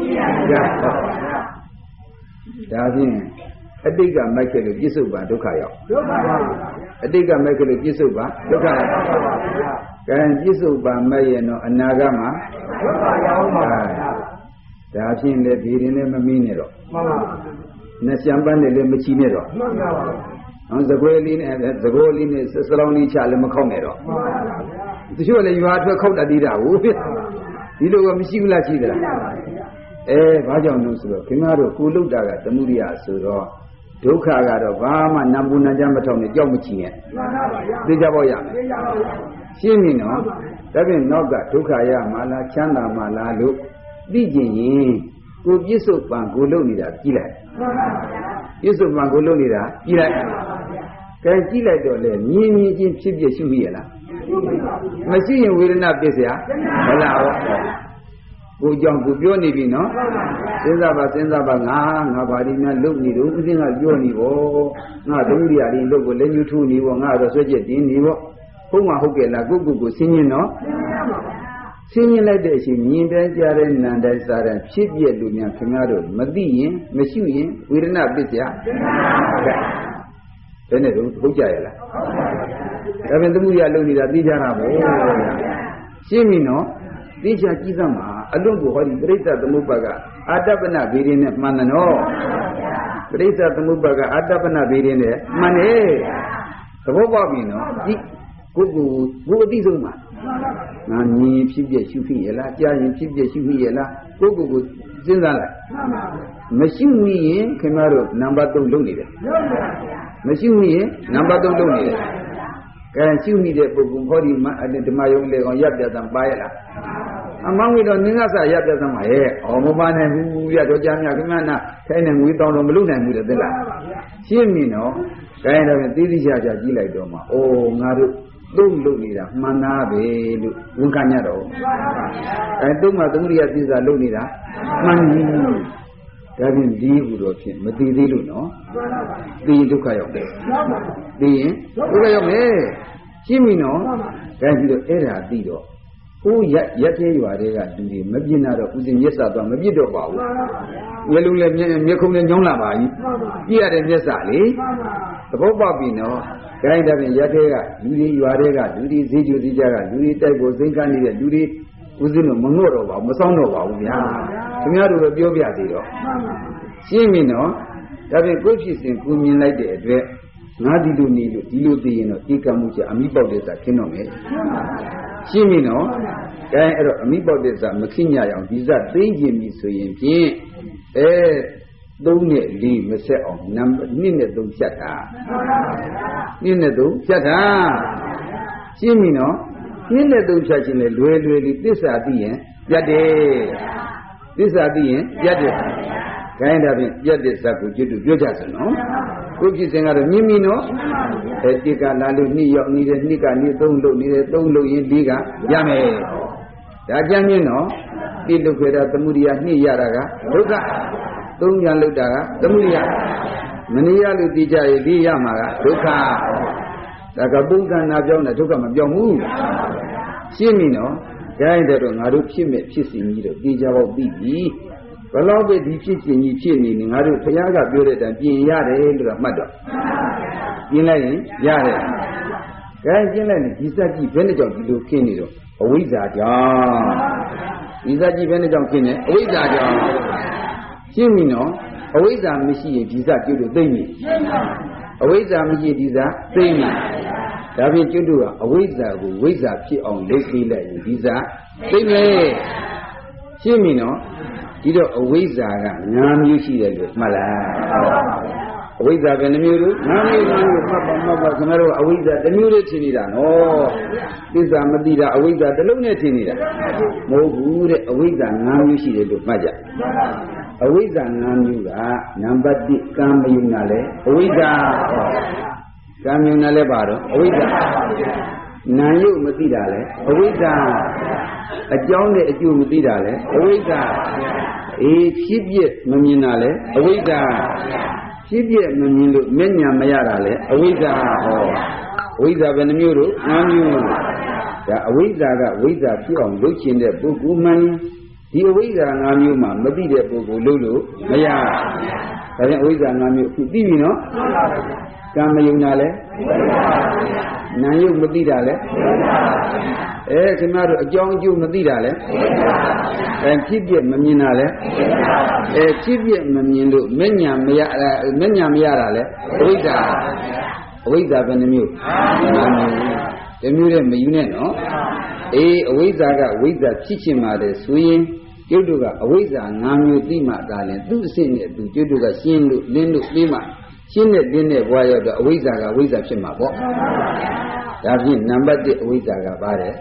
ဒါဖြင့်အတိတ်ကမိုက်ခဲ့လို့ပြစ္ဆုတ်ပါဒုက္ခရောက်ဒုက္ခပါအတိတ်ကမိုက်ခဲ့လို့ပြစ္ဆုတ်ပါဒုက္ခရောက်ကံပြစ္ဆုတ်ပါမိုက်ရဲ့တော့အနာဂတ်မှာဒုက္ခရောက်ပါဒါဖြင့်လည်းဒီရင်လည်းမမင်းနဲ့တော့မှန်ပါနဲ့ရှမ်းပန်းနဲ့လည်းမချီနဲ့တော့မှန်ပါဟောသကွဲလေးနဲ့သကောလေးနဲ့စလောင်းလေးချလည်းမခောက်နဲ့တော့မှန်ပါတချို့လည်းရွာအတွက်ခောက်တတ်သေးတာဟုတ်ဒီလိုကမရှိဘူးလားရှိသလားဘာကြောင့်လို့ဆိုတော့ခင်ဗျားတို့ကိုလုတ်တာကသမုဒိယဆိုတော့ဒုက္ခကတော့ဘာမှနံပူနံကြမ်းမထောက်နဲ့ကြောက်မချီနဲ့သိကြပေါ့ရမယ်ရှင်းပြီနော်ဒါဖြင့်နောက်ကဒုက္ခရမှာလားချမ်းသာမှာလားလို့သိကျင်ရင်ကိုပြစ္ဆုတ်ပံကိုလုတ်နေတာကြည့်လိုက်ပြစ္ဆုတ်ပံကိုလုတ်နေတာကြည့်လိုက်ကဲကြည့်လိုက်တော့လေမြင်မြင်ချင်းဖြစ်ဖြစ်ရှုရလားမရှိရင်ဝေဒနာပြစ်เสียမလားဟောကိုကြောင့်ကိုပြောနေပြီနော်စဉ်းစားပါငါဘာဒီများလုတ်နေတော့ဥစဉ်ကပြောနေပေါ့ငါသမုဒိယလေးလုတ်ကိုလက်ညှိုးထိုးနေပေါ့ငါတော့ဆွဲချက်တင်းနေပေါ့ဟုတ်မှဟုတ်ကဲ့လားကိုစဉ်းရင်နော်စဉ်းရင်လိုက်တဲ့အချိန်မြင်တဲ့ကြားတဲ့နာတဲ့စားတဲ့ဖြစ်ပြက်လို့များခင်ဗျားတို့မသိရင်မရှိရင်ဝေဒနာပြစ်เสียဘယ်နဲ့တော့ဟုတ်ကြရလားဒါပေမဲ့သမုဒိယလုံနေတာသိကြတာပေါ့ရှင်းပြီနော်သိချာကြည့်စမ်းပါအလွန်ကိုဟောဒီပရိစ္ဆသမုပ္ပါကအာတ္တပနဗေဒင်းနဲ့မှန်တယ်နော်ပရိစ္ဆသမုပ္ပါကအာတ္တပနဗေဒင်းနဲ့မှန်တယ်သဘောပေါက်ပြီနော်ဒီကိုအတိဆုံးပါငါမြင်ဖြစ်ပြရှုဖြစ်ရလားကြားရင်ဖြစ်ပြရှုဖြစ်ရလားကိုစဉ်းစားလိုက် Machine, Camaro, number 2 loaded. Machine, number 2 loaded. Can you need a book for him at the Mayo leg on Yabda and Bayala? Among it on Ningasa Yabda and my hair, or Mobana who Yadojana Gamana, and we don't know Balloon and with the last. See me no, kind of a Tidia Gila Doma. Oh, Naru. Don't look neither, Manabe, Lucanyado. I don't know the is a lunida. Mani. That is the good of him, but the Luno. The Lucayo. The Lucayo. Chimino, that is the era Dido. Who yet you are there to the Mabinado, who's in Yesa, Mabido. Well, you let me come in Yonaba. Here in Yesali. The Bobino. Kind of in Yatega, Duty, you are there, duty, Zidu, Zijaga, duty, Tabo, Zinkani, duty, Uzino, Monoro, Mosono, Tomorrow, Biobia. See me no, that a good is in Kumin like the address. Nadi do need you, Diludino, Ikamucha, Amibo des a Kinome. See me no, Amibo des a Makinia, Visa, Dangin me so in don't leave me say on number Nina do chata. Nina do chata. See me no? Nina do chat in a really this are the end. Yade. This are the end. Yade. Kind of Yade Saku to Jojason, no? Cookies and other Mimino. Tika Nalu New York needed Nika, don't look in Liga. Yame. That young you know. He look at the Muria Niyaraga. Look. Don't look at the Muria. Mania Ludija, Yamaga, Luka. Like a book and Najona took him a young move. See me no, kind of an Aruchime kissing you, Dija of Bibi. Well, all the teaching you chilling, Aru Payaga built and being Yare into the mother. Yelling, Yare. Guy Yelling, he's that Veneton to Kenido, a wizard. Is that Veneton Kenny? A wizard. Chimino, away the machine is that you do thing. Away the machine is that thing. That means you do away the wizard on this relay. Visa, thing. Chimino, you do away the Nam you see that Mala. Away the Venamuru, Nam away the Muretinida. Oh, this is Amadida, away the Lunatinida. More good away the Nam you see that Maja. Awiza Namuga, number D, Camunale, Awiza Camunale Baro, Awiza Nayu Matidale, Awiza a John a Jew Matidale, Awiza a Chibie Maminale, Awiza Chibie Maminu, Menya Mayarale, Awiza Awiza Venamuru, Namu, the Awiza Pion, looking the book woman. The Awiza Namuma, Mabida Lulu, Maya, Awiza Namu, Divino, Camayunale, Nayu Mabidale, a young Jew Mabidale, and Tibia Maminale, a Tibia Maminu, Menya Miarale, Awiza Venamu, the Mure Mayuneno, Awiza teaching mother, swing. Juduga, Awiza, Namu Lima, darling, do sing it to Juduga, Shin, Lindu Lima, Shin it, Linda, while the Awiza Shima. That's in number the Awiza Gabare,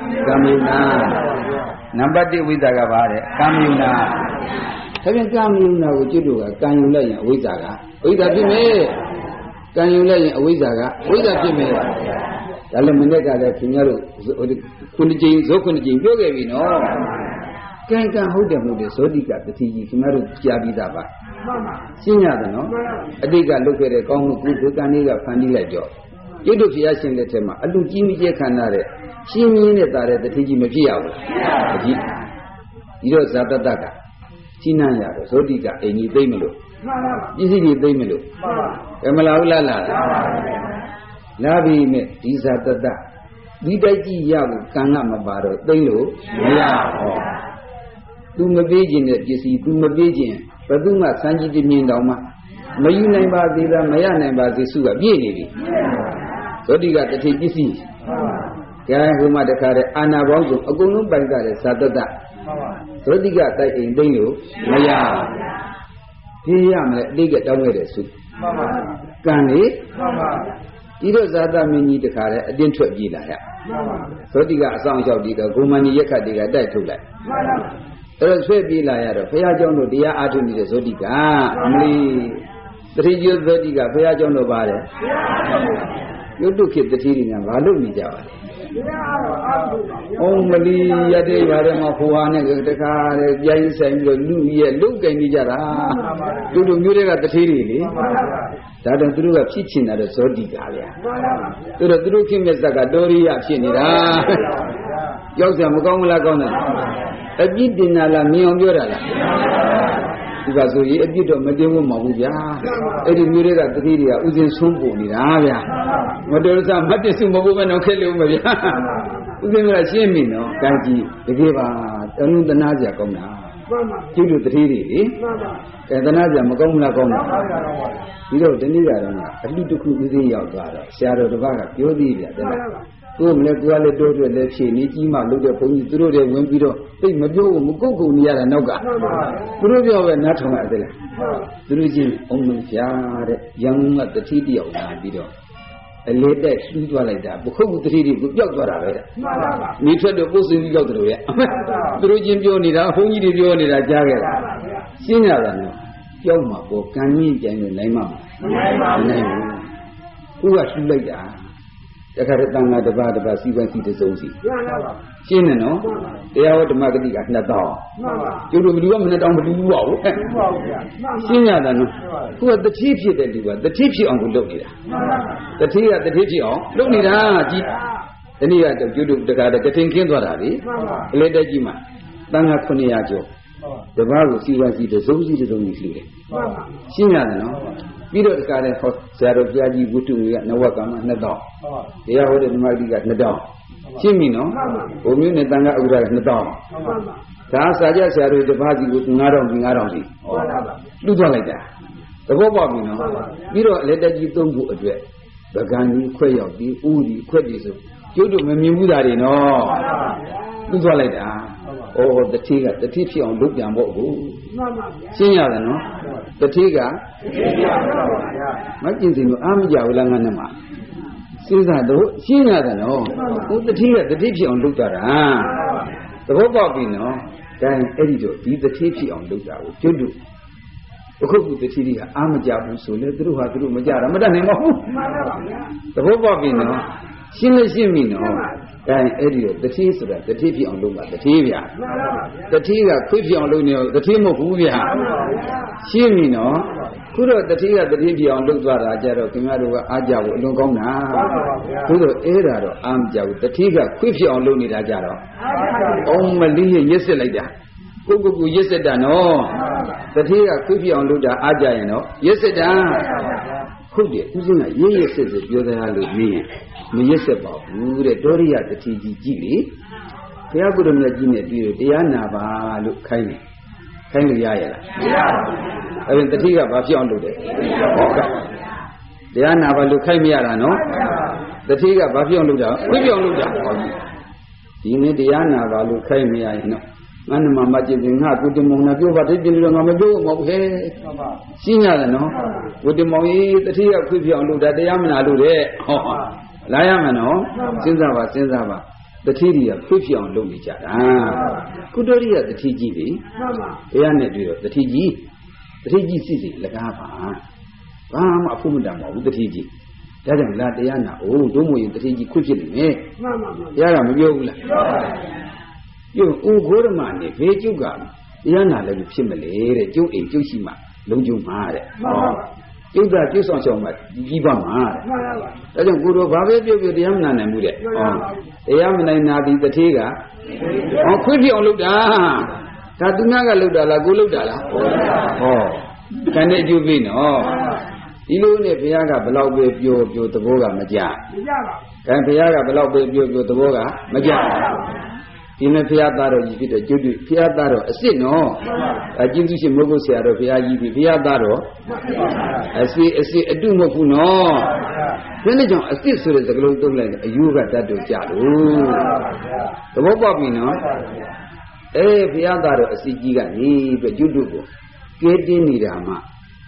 Camuna, number the Awiza Gabare, Camuna. Having Camuna with Juduga, can you lay Awizaga? Awiza Jimmy, can you lay Awizaga? Awiza Jimmy. Alamanega, the Kinyaru, Kunji, Zokunji, Yoga, Can hold them with the Sodica, the Tiji, Kimaru, Kiabidaba. Signadano, a digger look at a Congo, Kaniga, Fanila job. You do Fiasin the Tema, I do Jimmy Canare. She mean it at the Tiji Mafia. You know Zatadaka, Tinaya, Sodica, and you Damelo. This is the Damelo. Emalaula Lavi met Tizatada. Vidaji Yabu Kanamabaro, Delo, Maya. Do my vision that you see, do my vision, but do not Sanji de Mindoma. Mayuna Bazila, Mayana Bazisua, Bieni. So you got to take this easy. Guy who might have had Anna Rogo, a Gunu Bangada, Satada. So you got that in Dino, Maya. Piyam, they get down with it. Can it? Either Zada Mini the car, I didn't try Gila. So the guy sounds of the Gumani Yaka, they got that too late. There is a Bila, Fayajono, the Artuni, the Zodica, only 3 years Zodica, Fayajono Bare. You do keep the teaching and Valumi Java. Only Yade Varama Puana, the car, James and Louis, look at Nijara. You do music at the Tiri. That is through a kitchen at the Zodica. To the Drukim is the Gadori Achinira. Yosam Gomla. A bit in Alamion Yorala. Because we a bit of Medieval Mabuja, it is music at the Tiri, Uzin Sumbu, Nivia. What there is a Matisum woman of Kelly. Uzin Rashimino, Kanji, the Giva, the Nazia Gomna. You do the Tiri, and the Nazia Magomla Gomna. You know, the Nida, a little cook with the Yalvara, Shadow the Vaga, Yodia. Let Guala do the left she, Nijima, look at Pony through the window, take Majo, Mugogo, Niara Noga. Puruvio and Natoma, Durujin, Omunfiare, young at the TD of Nabido. A late that sweet one like that, Bukogu 3D, Yogara. We tried to post in the Yogara. Durujin Jonida, Hongi Jonida Jagger. Senior, Yoma, Bokani, and Naima. Who are you like that? The Karatanga, the Bada, sequence the Zosi. Chinano, they are the Magadi at Natal. You will be woman on the wall. Sinano, who are the chief that you were, the chief on the Lomida. The tea at the Tijio, Lomida, the near the Judu, the Gada, the Tinkin Dorari, Leda Jima, Tanga Koniajo. The Baru sequence the Zosi is only included. Sinano. Video the car and Sarah Yaji Butu Nawakama Nadal. They are holding Magdi at Nadal. Chimino, Omunetanga Ura Nadal. Tasaja Sarah the Bazi with Naram. Do like that. The Bobino, Video let that you don't go address. The Gani, Quayo, the Udi, Quedis. You do Mimudari, no. Do like that. Oh, the Tiga, the teacher on Luke Yambo. Senior, no? The Tiga, Martin, Amja Langanama. Since Senior, no. The Tiga, the teacher on Luke. The Bobino, then editor, be the teacher on Luke. You do. The Tiga, Amja, so let through her through Majara, Madame. The Bobino, Simino. Then editor, the teacher, the teacher on Luke, the Tivia. The Tiga, quickly on Lunio, the team of Uvia. Shimino, Kudo, the Tiga, the teacher on Luke, Ajaro, Kimaru, Aja, Lungona. Kudo, Era, Amja, the Tiga, quickly on Luni Ajaro. Oh, Malia, yes, like that. Kugu, yes, no. The Tiga, quickly on Luda, Aja, you know. Yes, who did? Who's in a yes, says it, you're the me. Yes, about the Doria, the TG. They are good on the Gina, they are Nava, look kindly. Kindly Yaya. I mean, the Tiga Bafion do it. They are Nava, look kindly, no? The Tiga Bafion do that. We don't do that. You need the Yana, look kindly, I know. And Mamma did not put the Monaco, but it didn't know Mamajo. Senior, no? With the Moi, the Tiga Quipion do that, the Yamana do it. Layamano, Sinzava, the Tidia, Quipion Lumicha. Kudoria, the TGV, Eanedio, the TG, the TGC, Lagapa. Bam, a Pumudamo with the TG. Doesn't let the Yana, oh, Domo, the TG quickly, eh? Yaram, you, good man, if you got Yana, let you simulate, you in Jushima, don't you mad? You got you so much, give a mad. I don't go to Baby with the Yamna and Mude. The Yamna Nadi, the Tiga. Oh, quickly on look down. Tadunaga Ludala, Guludala. Oh, can it you win? Oh, you know, if Yaga below with you, the Boga Maja. Can Piaga below with you, the Boga Maja. In a Piataro, you did a Judy Piataro, a sin, no. I give you some Mogo Sierra, Piataro. I see a doom of no. Religion, a still is a glow to like a Yuga that do Jadu. The Wobabino, Piataro, a Sigiga, but you do. Get in Nidama.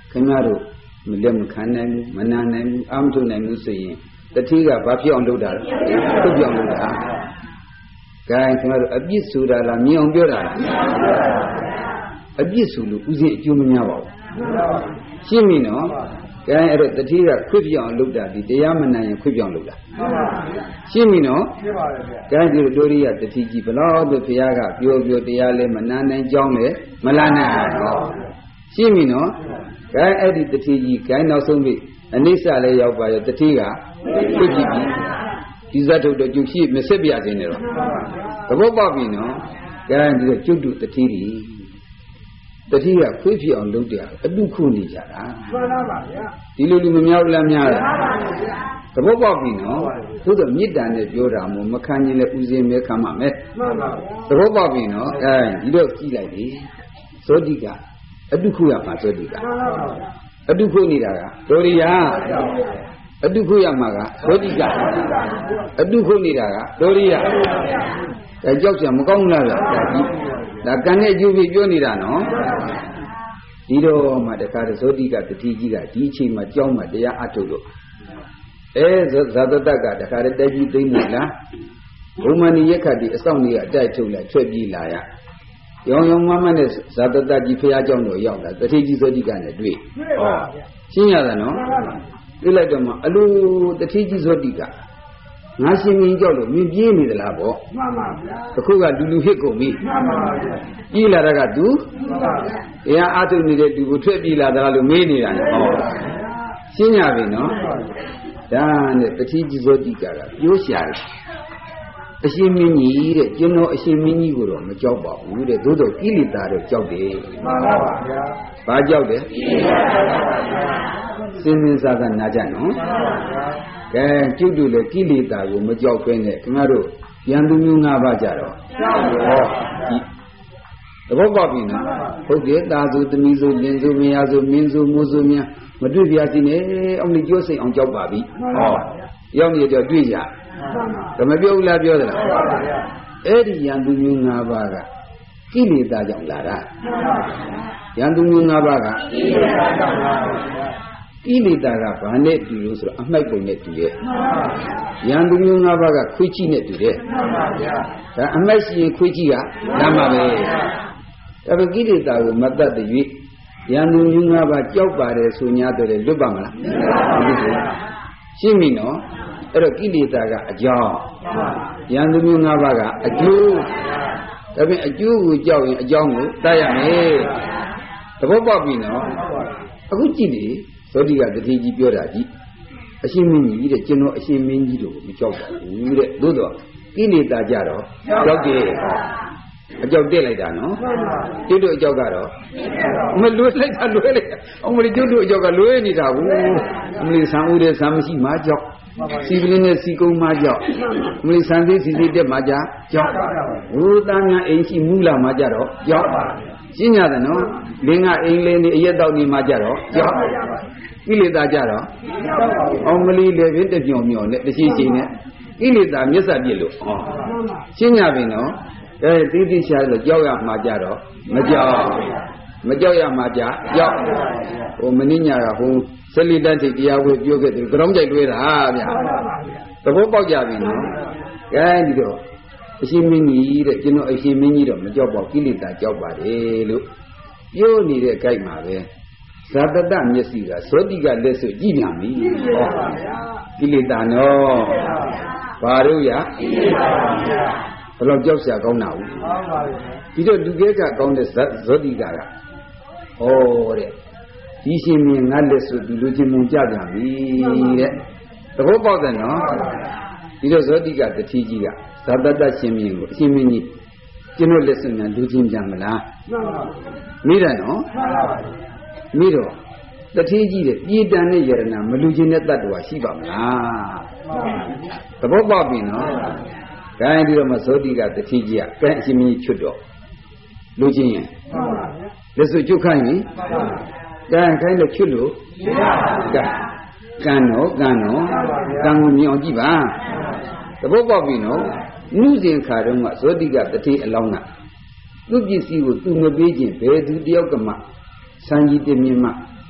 ခင်ဗျားတို့မလက်မခံနိုင်ဘူးမနာနိုင်ဘူးအာမထုတ်နိုင်ဘူးဆိုရင်တတိကဘာဖြစ်အောင်လုပ်တာလဲထုတ်ပြောင်းလုပ်တာကဲခင်ဗျားတို့အပြစ်ဆိုတာလားမြင်အောင်ပြောတာလားအပြစ်ဆိုလို့ဥစဉ်အကျိုးမများပါဘူးရှင်းပြီနော်ကဲအဲ့တော့တတိကခွင့်ပြောင်းလုပ်တာဒီတရားမနိုင်ရင်ခွင့်ပြောင်းလုပ်တာရှင်းပြီနော်ရှင်းပါပြီဗျာကဲဒီတို့ရိယတတိကြီးဘလို့ဘုရားကပြောတရားလဲမနာနိုင်ကြောင်းလဲမလာနိုင်တော့ရှင်းပြီနော်ကဲအဲ့ဒီတတိကြီးကဲနောက်ဆုံးပြီအနိစ္စလည်းရောက်ပါရဲ့တတိကခွင့်ကြည့်ပြီဒီဇတ်ထုတ်တော့ကျုပ်ရှိမစစ်ပြခြင်းနဲ့တော့သဘောပေါက်ပြီနော်ကဲဒီကျုပ်တို့တတိကြီးတတိကခွေးဖြစ်အောင်လုပ်တယ်အတုခုနေကြတာမှန်ပါဗျာဒီလိုလူမများဘူးလားများလားမှန်ပါဗျာသဘောပေါက်ပြီနော်သို့တော့မေတ္တာနဲ့ပြောတာမို့မခံရင်လည်းဥစဉ်မဲခံပါမယ်မှန်ပါဗျာသဘောပေါက်ပြီနော်အဲဒီတော့ကြည့်လိုက်လေဇောတိကအတုခုရမှာဇောတိကမှန်ပါဗျာအတုခုနေတာကဒိုရိယာအတုခုရမှာကဇောတိကအတုခုနေတာကဒိုရိယာအဲကြောက်စရာမကောင်းဘူးလားဗျာဒါကံနဲ့အကျိုးပြပြောနေတာနော်ဒီတော့မှတခါတဇောတိကတတိကြီးကဒီအချိန်မှာကြောင်းမှတရားအထုတ်လို့ဇာတတကတခါတည်းကြီးသိမ့်လို့လားဘုံမဏိယက္ခတိအဆောင်ကြီးအတိုက်ထုတ်လိုက်ထွက်ပြေးလာရရောင်မမနဲ့ဇာတတကြီးဖះเจ้าတို့ရောက်လာတတိကြီးဇောတိကနဲ့တွေ့ဟောရှင်းရတာနော်တွေ့လိုက်တော့မှအလိုတတိကြီးဇောတိကငါရှင်မင်းကြောက်လို့မြင်ပြေးနေသလားပေါ့မှန်ပါဗျာအခုကလူဟစ်ကုန်ပြီမှန်ပါဗျာပြေးလာတာကသူမှန်ပါဗျာတရားအားထုတ်နေတဲ့သူကိုထွက်ပြေးလာသလားလို့မေးနေတာလေဟောရှင်းရပြီနော်ဒါနဲ့တတိကြီးဇောတိကပြောရှာတယ်အရှင်မင်းကြီးတဲ့ကျွန်တော်အရှင်မင်းကြီးကိုတော့မကြောက်ပါဘူးတဲ့သို့တော့ကိလေသာတော့ကြောက်တယ်မှန်ပါဗျာဘာကြောက်တယ်ကိလေသာကြောက်ပါဗျာစဉ်းစားသာနာကြနော်မှန်ပါဗျာကဲကျုပ်တို့လည်းကိလေသာကိုမကြောက်ဘဲနဲ့ခင်ဗျားတို့ယံသူမျိုး၅ပါးကြတော့ကြောက်ပါဘူးသဘောပေါက်ပြီနော်ဟုတ်တယ်တာဆိုသမီးဆိုလင်ဆိုမယားဆိုမင်းဆိုမိုးဆိုများမတွေ့ပြစီနဲ့အောင်လေကျိုးစိတ်အောင်ကြောက်ပါပြီဟောရောက်နေတော့တွေ့ကြဒါမပြောဘူးလားပြောသလားအဲ့ဒီယံသူမျိုး၅ပါးကကိလေသာကြောင့်လာတာယံသူမျိုး၅ပါးကကိလေသာကြောင့်လာတာကိလေသာကဘာနဲ့တူလို့ဆိုတော့အမှိုက်ပုံနဲ့တူရဲ့ယံသူမျိုး၅ပါးကခွေးကြီးနဲ့တူတယ်ဒါအမှိုက်ရှိရင်ခွေးကြီးကနားမှာပဲဒါပေကိလေသာကိုမတတ်တဲ့၍ယံသူမျိုး၅ပါးကြောက်ပါတယ်ဆို냐တော့လေလွတ်ပါမလားရှင်းပြီနော်အဲ့တော့ကိလေသာကအကြောင်းယံသူမျိုး၅ပါးကအကျိုးဒါပေမဲ့အကျိုးကိုကြောက်ရင်အကြောင်းကိုတတ်ရမယ်သဘောပေါက်ပြီနော်အခုကြည့်လေဇောတိကတတိကြီးပြောတာကြီးအရှင်မင်းကြီးတဲ့ကျွန်တော်အရှင်မင်းကြီးတို့မကြောက်ပါဘူးတဲ့သို့တော့ကိလေသာကြတော့ကြောက်တယ်အကြောက်တက်လိုက်တာနော်ကျွတ်တို့အကြောက်ကတော့မလွဲလိုက်တာလွဲလိုက်အမလီကျွတ်တို့အကြောက်ကလွဲနေတာဘူးအမလီဆံဦးတဲ့ဆံမရှိမှကြောက်စီပလင်းနဲ့စီကုန်းမှကြောက်အမလီဆံသေးစီစီတက်မှကြောက်ဘုသားများအိမ်ရှိမူလာမှကြတော့ကြောက်ရှင်းရတယ်နော်လင်းကအိမ်လေးနေအရက်တောက်နေမှကြတော့ကြောက်ကိလေသာကြတော့အောင်မလီလည်းဖြင့်တပြောင်မြော်နဲ့တရှိရှိနဲ့ကိလေသာမျက်စပ်ပြစ်လို့ဟောရှင်းရပြီနော်တိတိရှာလို့ကြောက်ရမှာကြတော့မကြောက်ရမှာကြကြောက်ဟိုမင်းညာကဟိုဆက်လီတတ်တရားဝေပြောခဲ့တယ်ကြောင်းကြိုက်တွေးတာဗျာသဘောပေါက်ကြပြီနော်ဒီတော့အရှင်မင်းကြီးတဲ့ကျွန်တော်အရှင်မင်းကြီးတော့မကြောက်ပါဘူးကိလေသာကြောက်ပါတယ်လို့ပြောနေတဲ့ကြိုက်မှာပဲဇာတတမျက်စိကဇောတိကလက်စွပ်ကြည့်ပြန်ပြီဟောကိလေသာနော်ဘာလို့ရကိလေသာပါဗျာဘယ်တော့ကြောက်စရာကောင်းတာဘူးဒီတော့လူကဲကကောင်းတဲ့ဇောတိကဟောတဲ့ဒီရှင်မင်းငါလက်စွပ်ဒီလိုချင်းမုံကြပြန်ပြီတဲ့သဘောပေါက်တယ်နော်ဒီတော့ဇောတိကတတိကြီးကဇာတတရှင်မင်းကိုအရှင်မင်းကြီးကျွန်တော်လက်စွပ်များလူချင်းပြန်မလားမိတယ်နော်မိတော့တတိကြီးတဲ့ပြည်တန်တဲ့ယရဏမလူချင်းတဲ့တ attva ရှိပါမလားသဘောပေါက်ပြီနော်ခိုင်းပြီးတော့မှဇောတိကတတိကြီးကဲအရှင်မင်းကြီးချွတ်တော့လူချင်းရင်လက်စွပ်ကျွတ်ခိုင်းပြီခိုင်းလို့ချွတ်လို့ကံတော့ကံကိုမြင်အောင်ကြည့်ပါသဘောပေါက်ပြီနော်နုစဉ်ခါတုန်းကဇောတိကတတိအလောင်းကသူ့ပစ္စည်းကိုသူမပေးခြင်းဘယ်သူတယောက်ကမှစံကြီးတင်မြင်မှ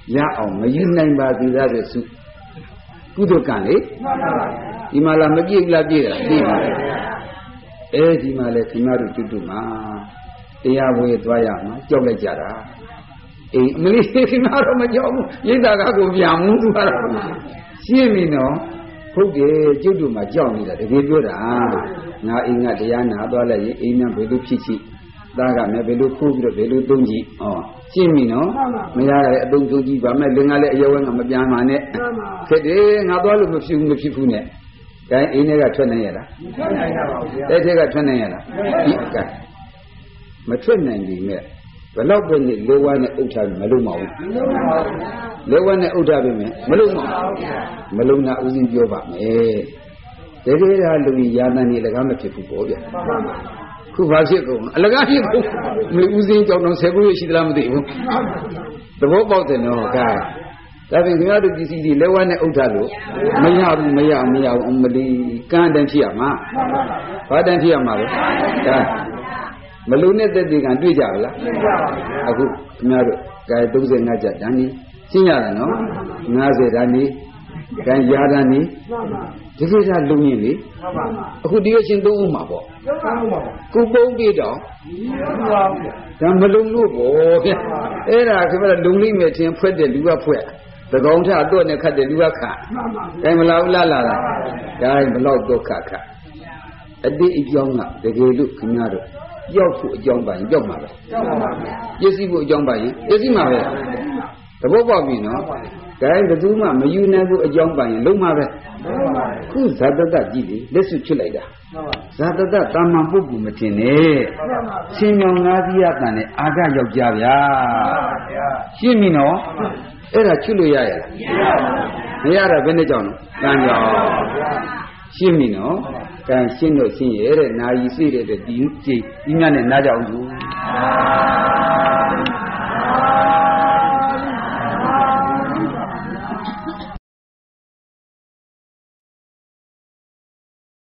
ရအောင်မယူနိုင်ပါသေးတဲ့စုကုသိုလ်ကံလေဒီမှာလာမပြည့်ဘူးလားပြည့်တာပြည့်ပါအဲဒီမှာလေခင်ဗျားတို့တူတူမှာတရားဝေသွားရမှာကြောက်လိုက်ကြတာအေးအမလေးခင်ဗျားတို့မကြောက်ဘူးရိတ်တာကကိုပြန်မှုသူကတော့ရှင်းပြီနော်ဟုတ်တယ်ကျုပ်တို့မှာကြောက်နေတာတကယ်ပြောတာငါအိမ်ကတရားနာသွားလိုက်ရင်အိမ်ကဘယ်လိုဖြစ်ရှိသားကလည်းဘယ်လိုခိုးပြီးတော့ဘယ်လိုသုံးကြည့်ဩရှင်းပြီနော်မရတဲ့အသုံးသုံးကြည့်ပါမဲ့လင်ကလည်းအယောဝဲကမပြန်ပါနဲ့ဖြစ်တယ်ငါသွားလို့မဖြစ်ဘူးနဲ့ဒါအိမ်ထဲကထွက်နိုင်ရလားထွက်နိုင်ရပါဘူးတဲ့ထဲကထွက်နိုင်ရလားဒီကမထွက်နိုင်ပြီမဲ့ဘယ်တော့ပဲလေလောဝါနဲ့ဥဋ္ဌာမလုံးမအောင်လောဝါနဲ့ဥဋ္ဌာပြင်မယ်မလုံးမအောင်မလုံးတာဥစဉ်ပြောပါမယ်တကယ်ဒါလူကြီးယာတန်နေလကားမဖြစ်ဘူးပေါ့ဗျခုဘာဖြစ်ကုန်အလကားဖြစ်ကုန်မဥစဉ်ကြောင့်တော့10ခုရရှိသလားမသိဘူးသဘောပေါက်တယ်နော်ကဲဒါဖြင့်ခင်ဗျားတို့ပစ္စည်းတွေလောဝါနဲ့ဥဋ္ဌာလို့မရဘူးမရဘူးအမလီကံတန်ဖြစ်ရမှာဘာတန်ဖြစ်ရမှာလဲဒါမလုံနဲ့သက်သေကံတွေ့ကြပါလားတွေ့ကြပါဘူးအခုခင်ဗျားတို့ကဲ35ကျပ်တန်းနေရှင်းရတယ်နော်50တန်းနေကံရာတန်းနေဒီကိစ္စလုံရင်လေအခုဒီရရှင်သုံးဦးမှာပေါ့ကုပုံးပြီးတော့ဒါမလုံလို့ပေါ့ဗျအဲ့ဒါခင်ဗျားလုံလိမ့်မယ်ထင်ဖွက်တဲ့လူကဖွက်သကောင်ထတော့နဲ့ခတ်တဲ့လူကခတ်ဒါမလားလားဒါဘလောက်တော့ခတ်အတိအကြောင်းကတကယ်လို့ခင်ဗျားတို့ရောက်ဖို့အကြောင်းပါရင်ရောက်မှာပဲပစ္စည်းဖို့အကြောင်းပါရင်ပစ္စည်းမှာပဲသဘောပေါက်ပြီနော်ဒါဘယ်သူမှမယူနိုင်ဘူးအကြောင်းပါရင်လုံးမှာပဲခုဇာတတကြည့်လေလက်စွပ်ဖြစ်လိုက်တာဇာတတတာမန်ပုဂ္ဂိုလ်မထင်နဲ့ရှင်မြောင်၅စီးရတန်နဲ့အာဂယောက်ျားဗျာရှင်းပြီနော်အဲ့ဒါချွတ်လို့ရရလားမရတာဘယ်နဲ့ကြောင့်လဲကံကြောင့်ရှင်းပြီနော်ကံရှင်းလို့ရှင်းရဲ့တဲ့နာယီစိတဲ့ဒီမြတ်နဲ့နားကြအောင်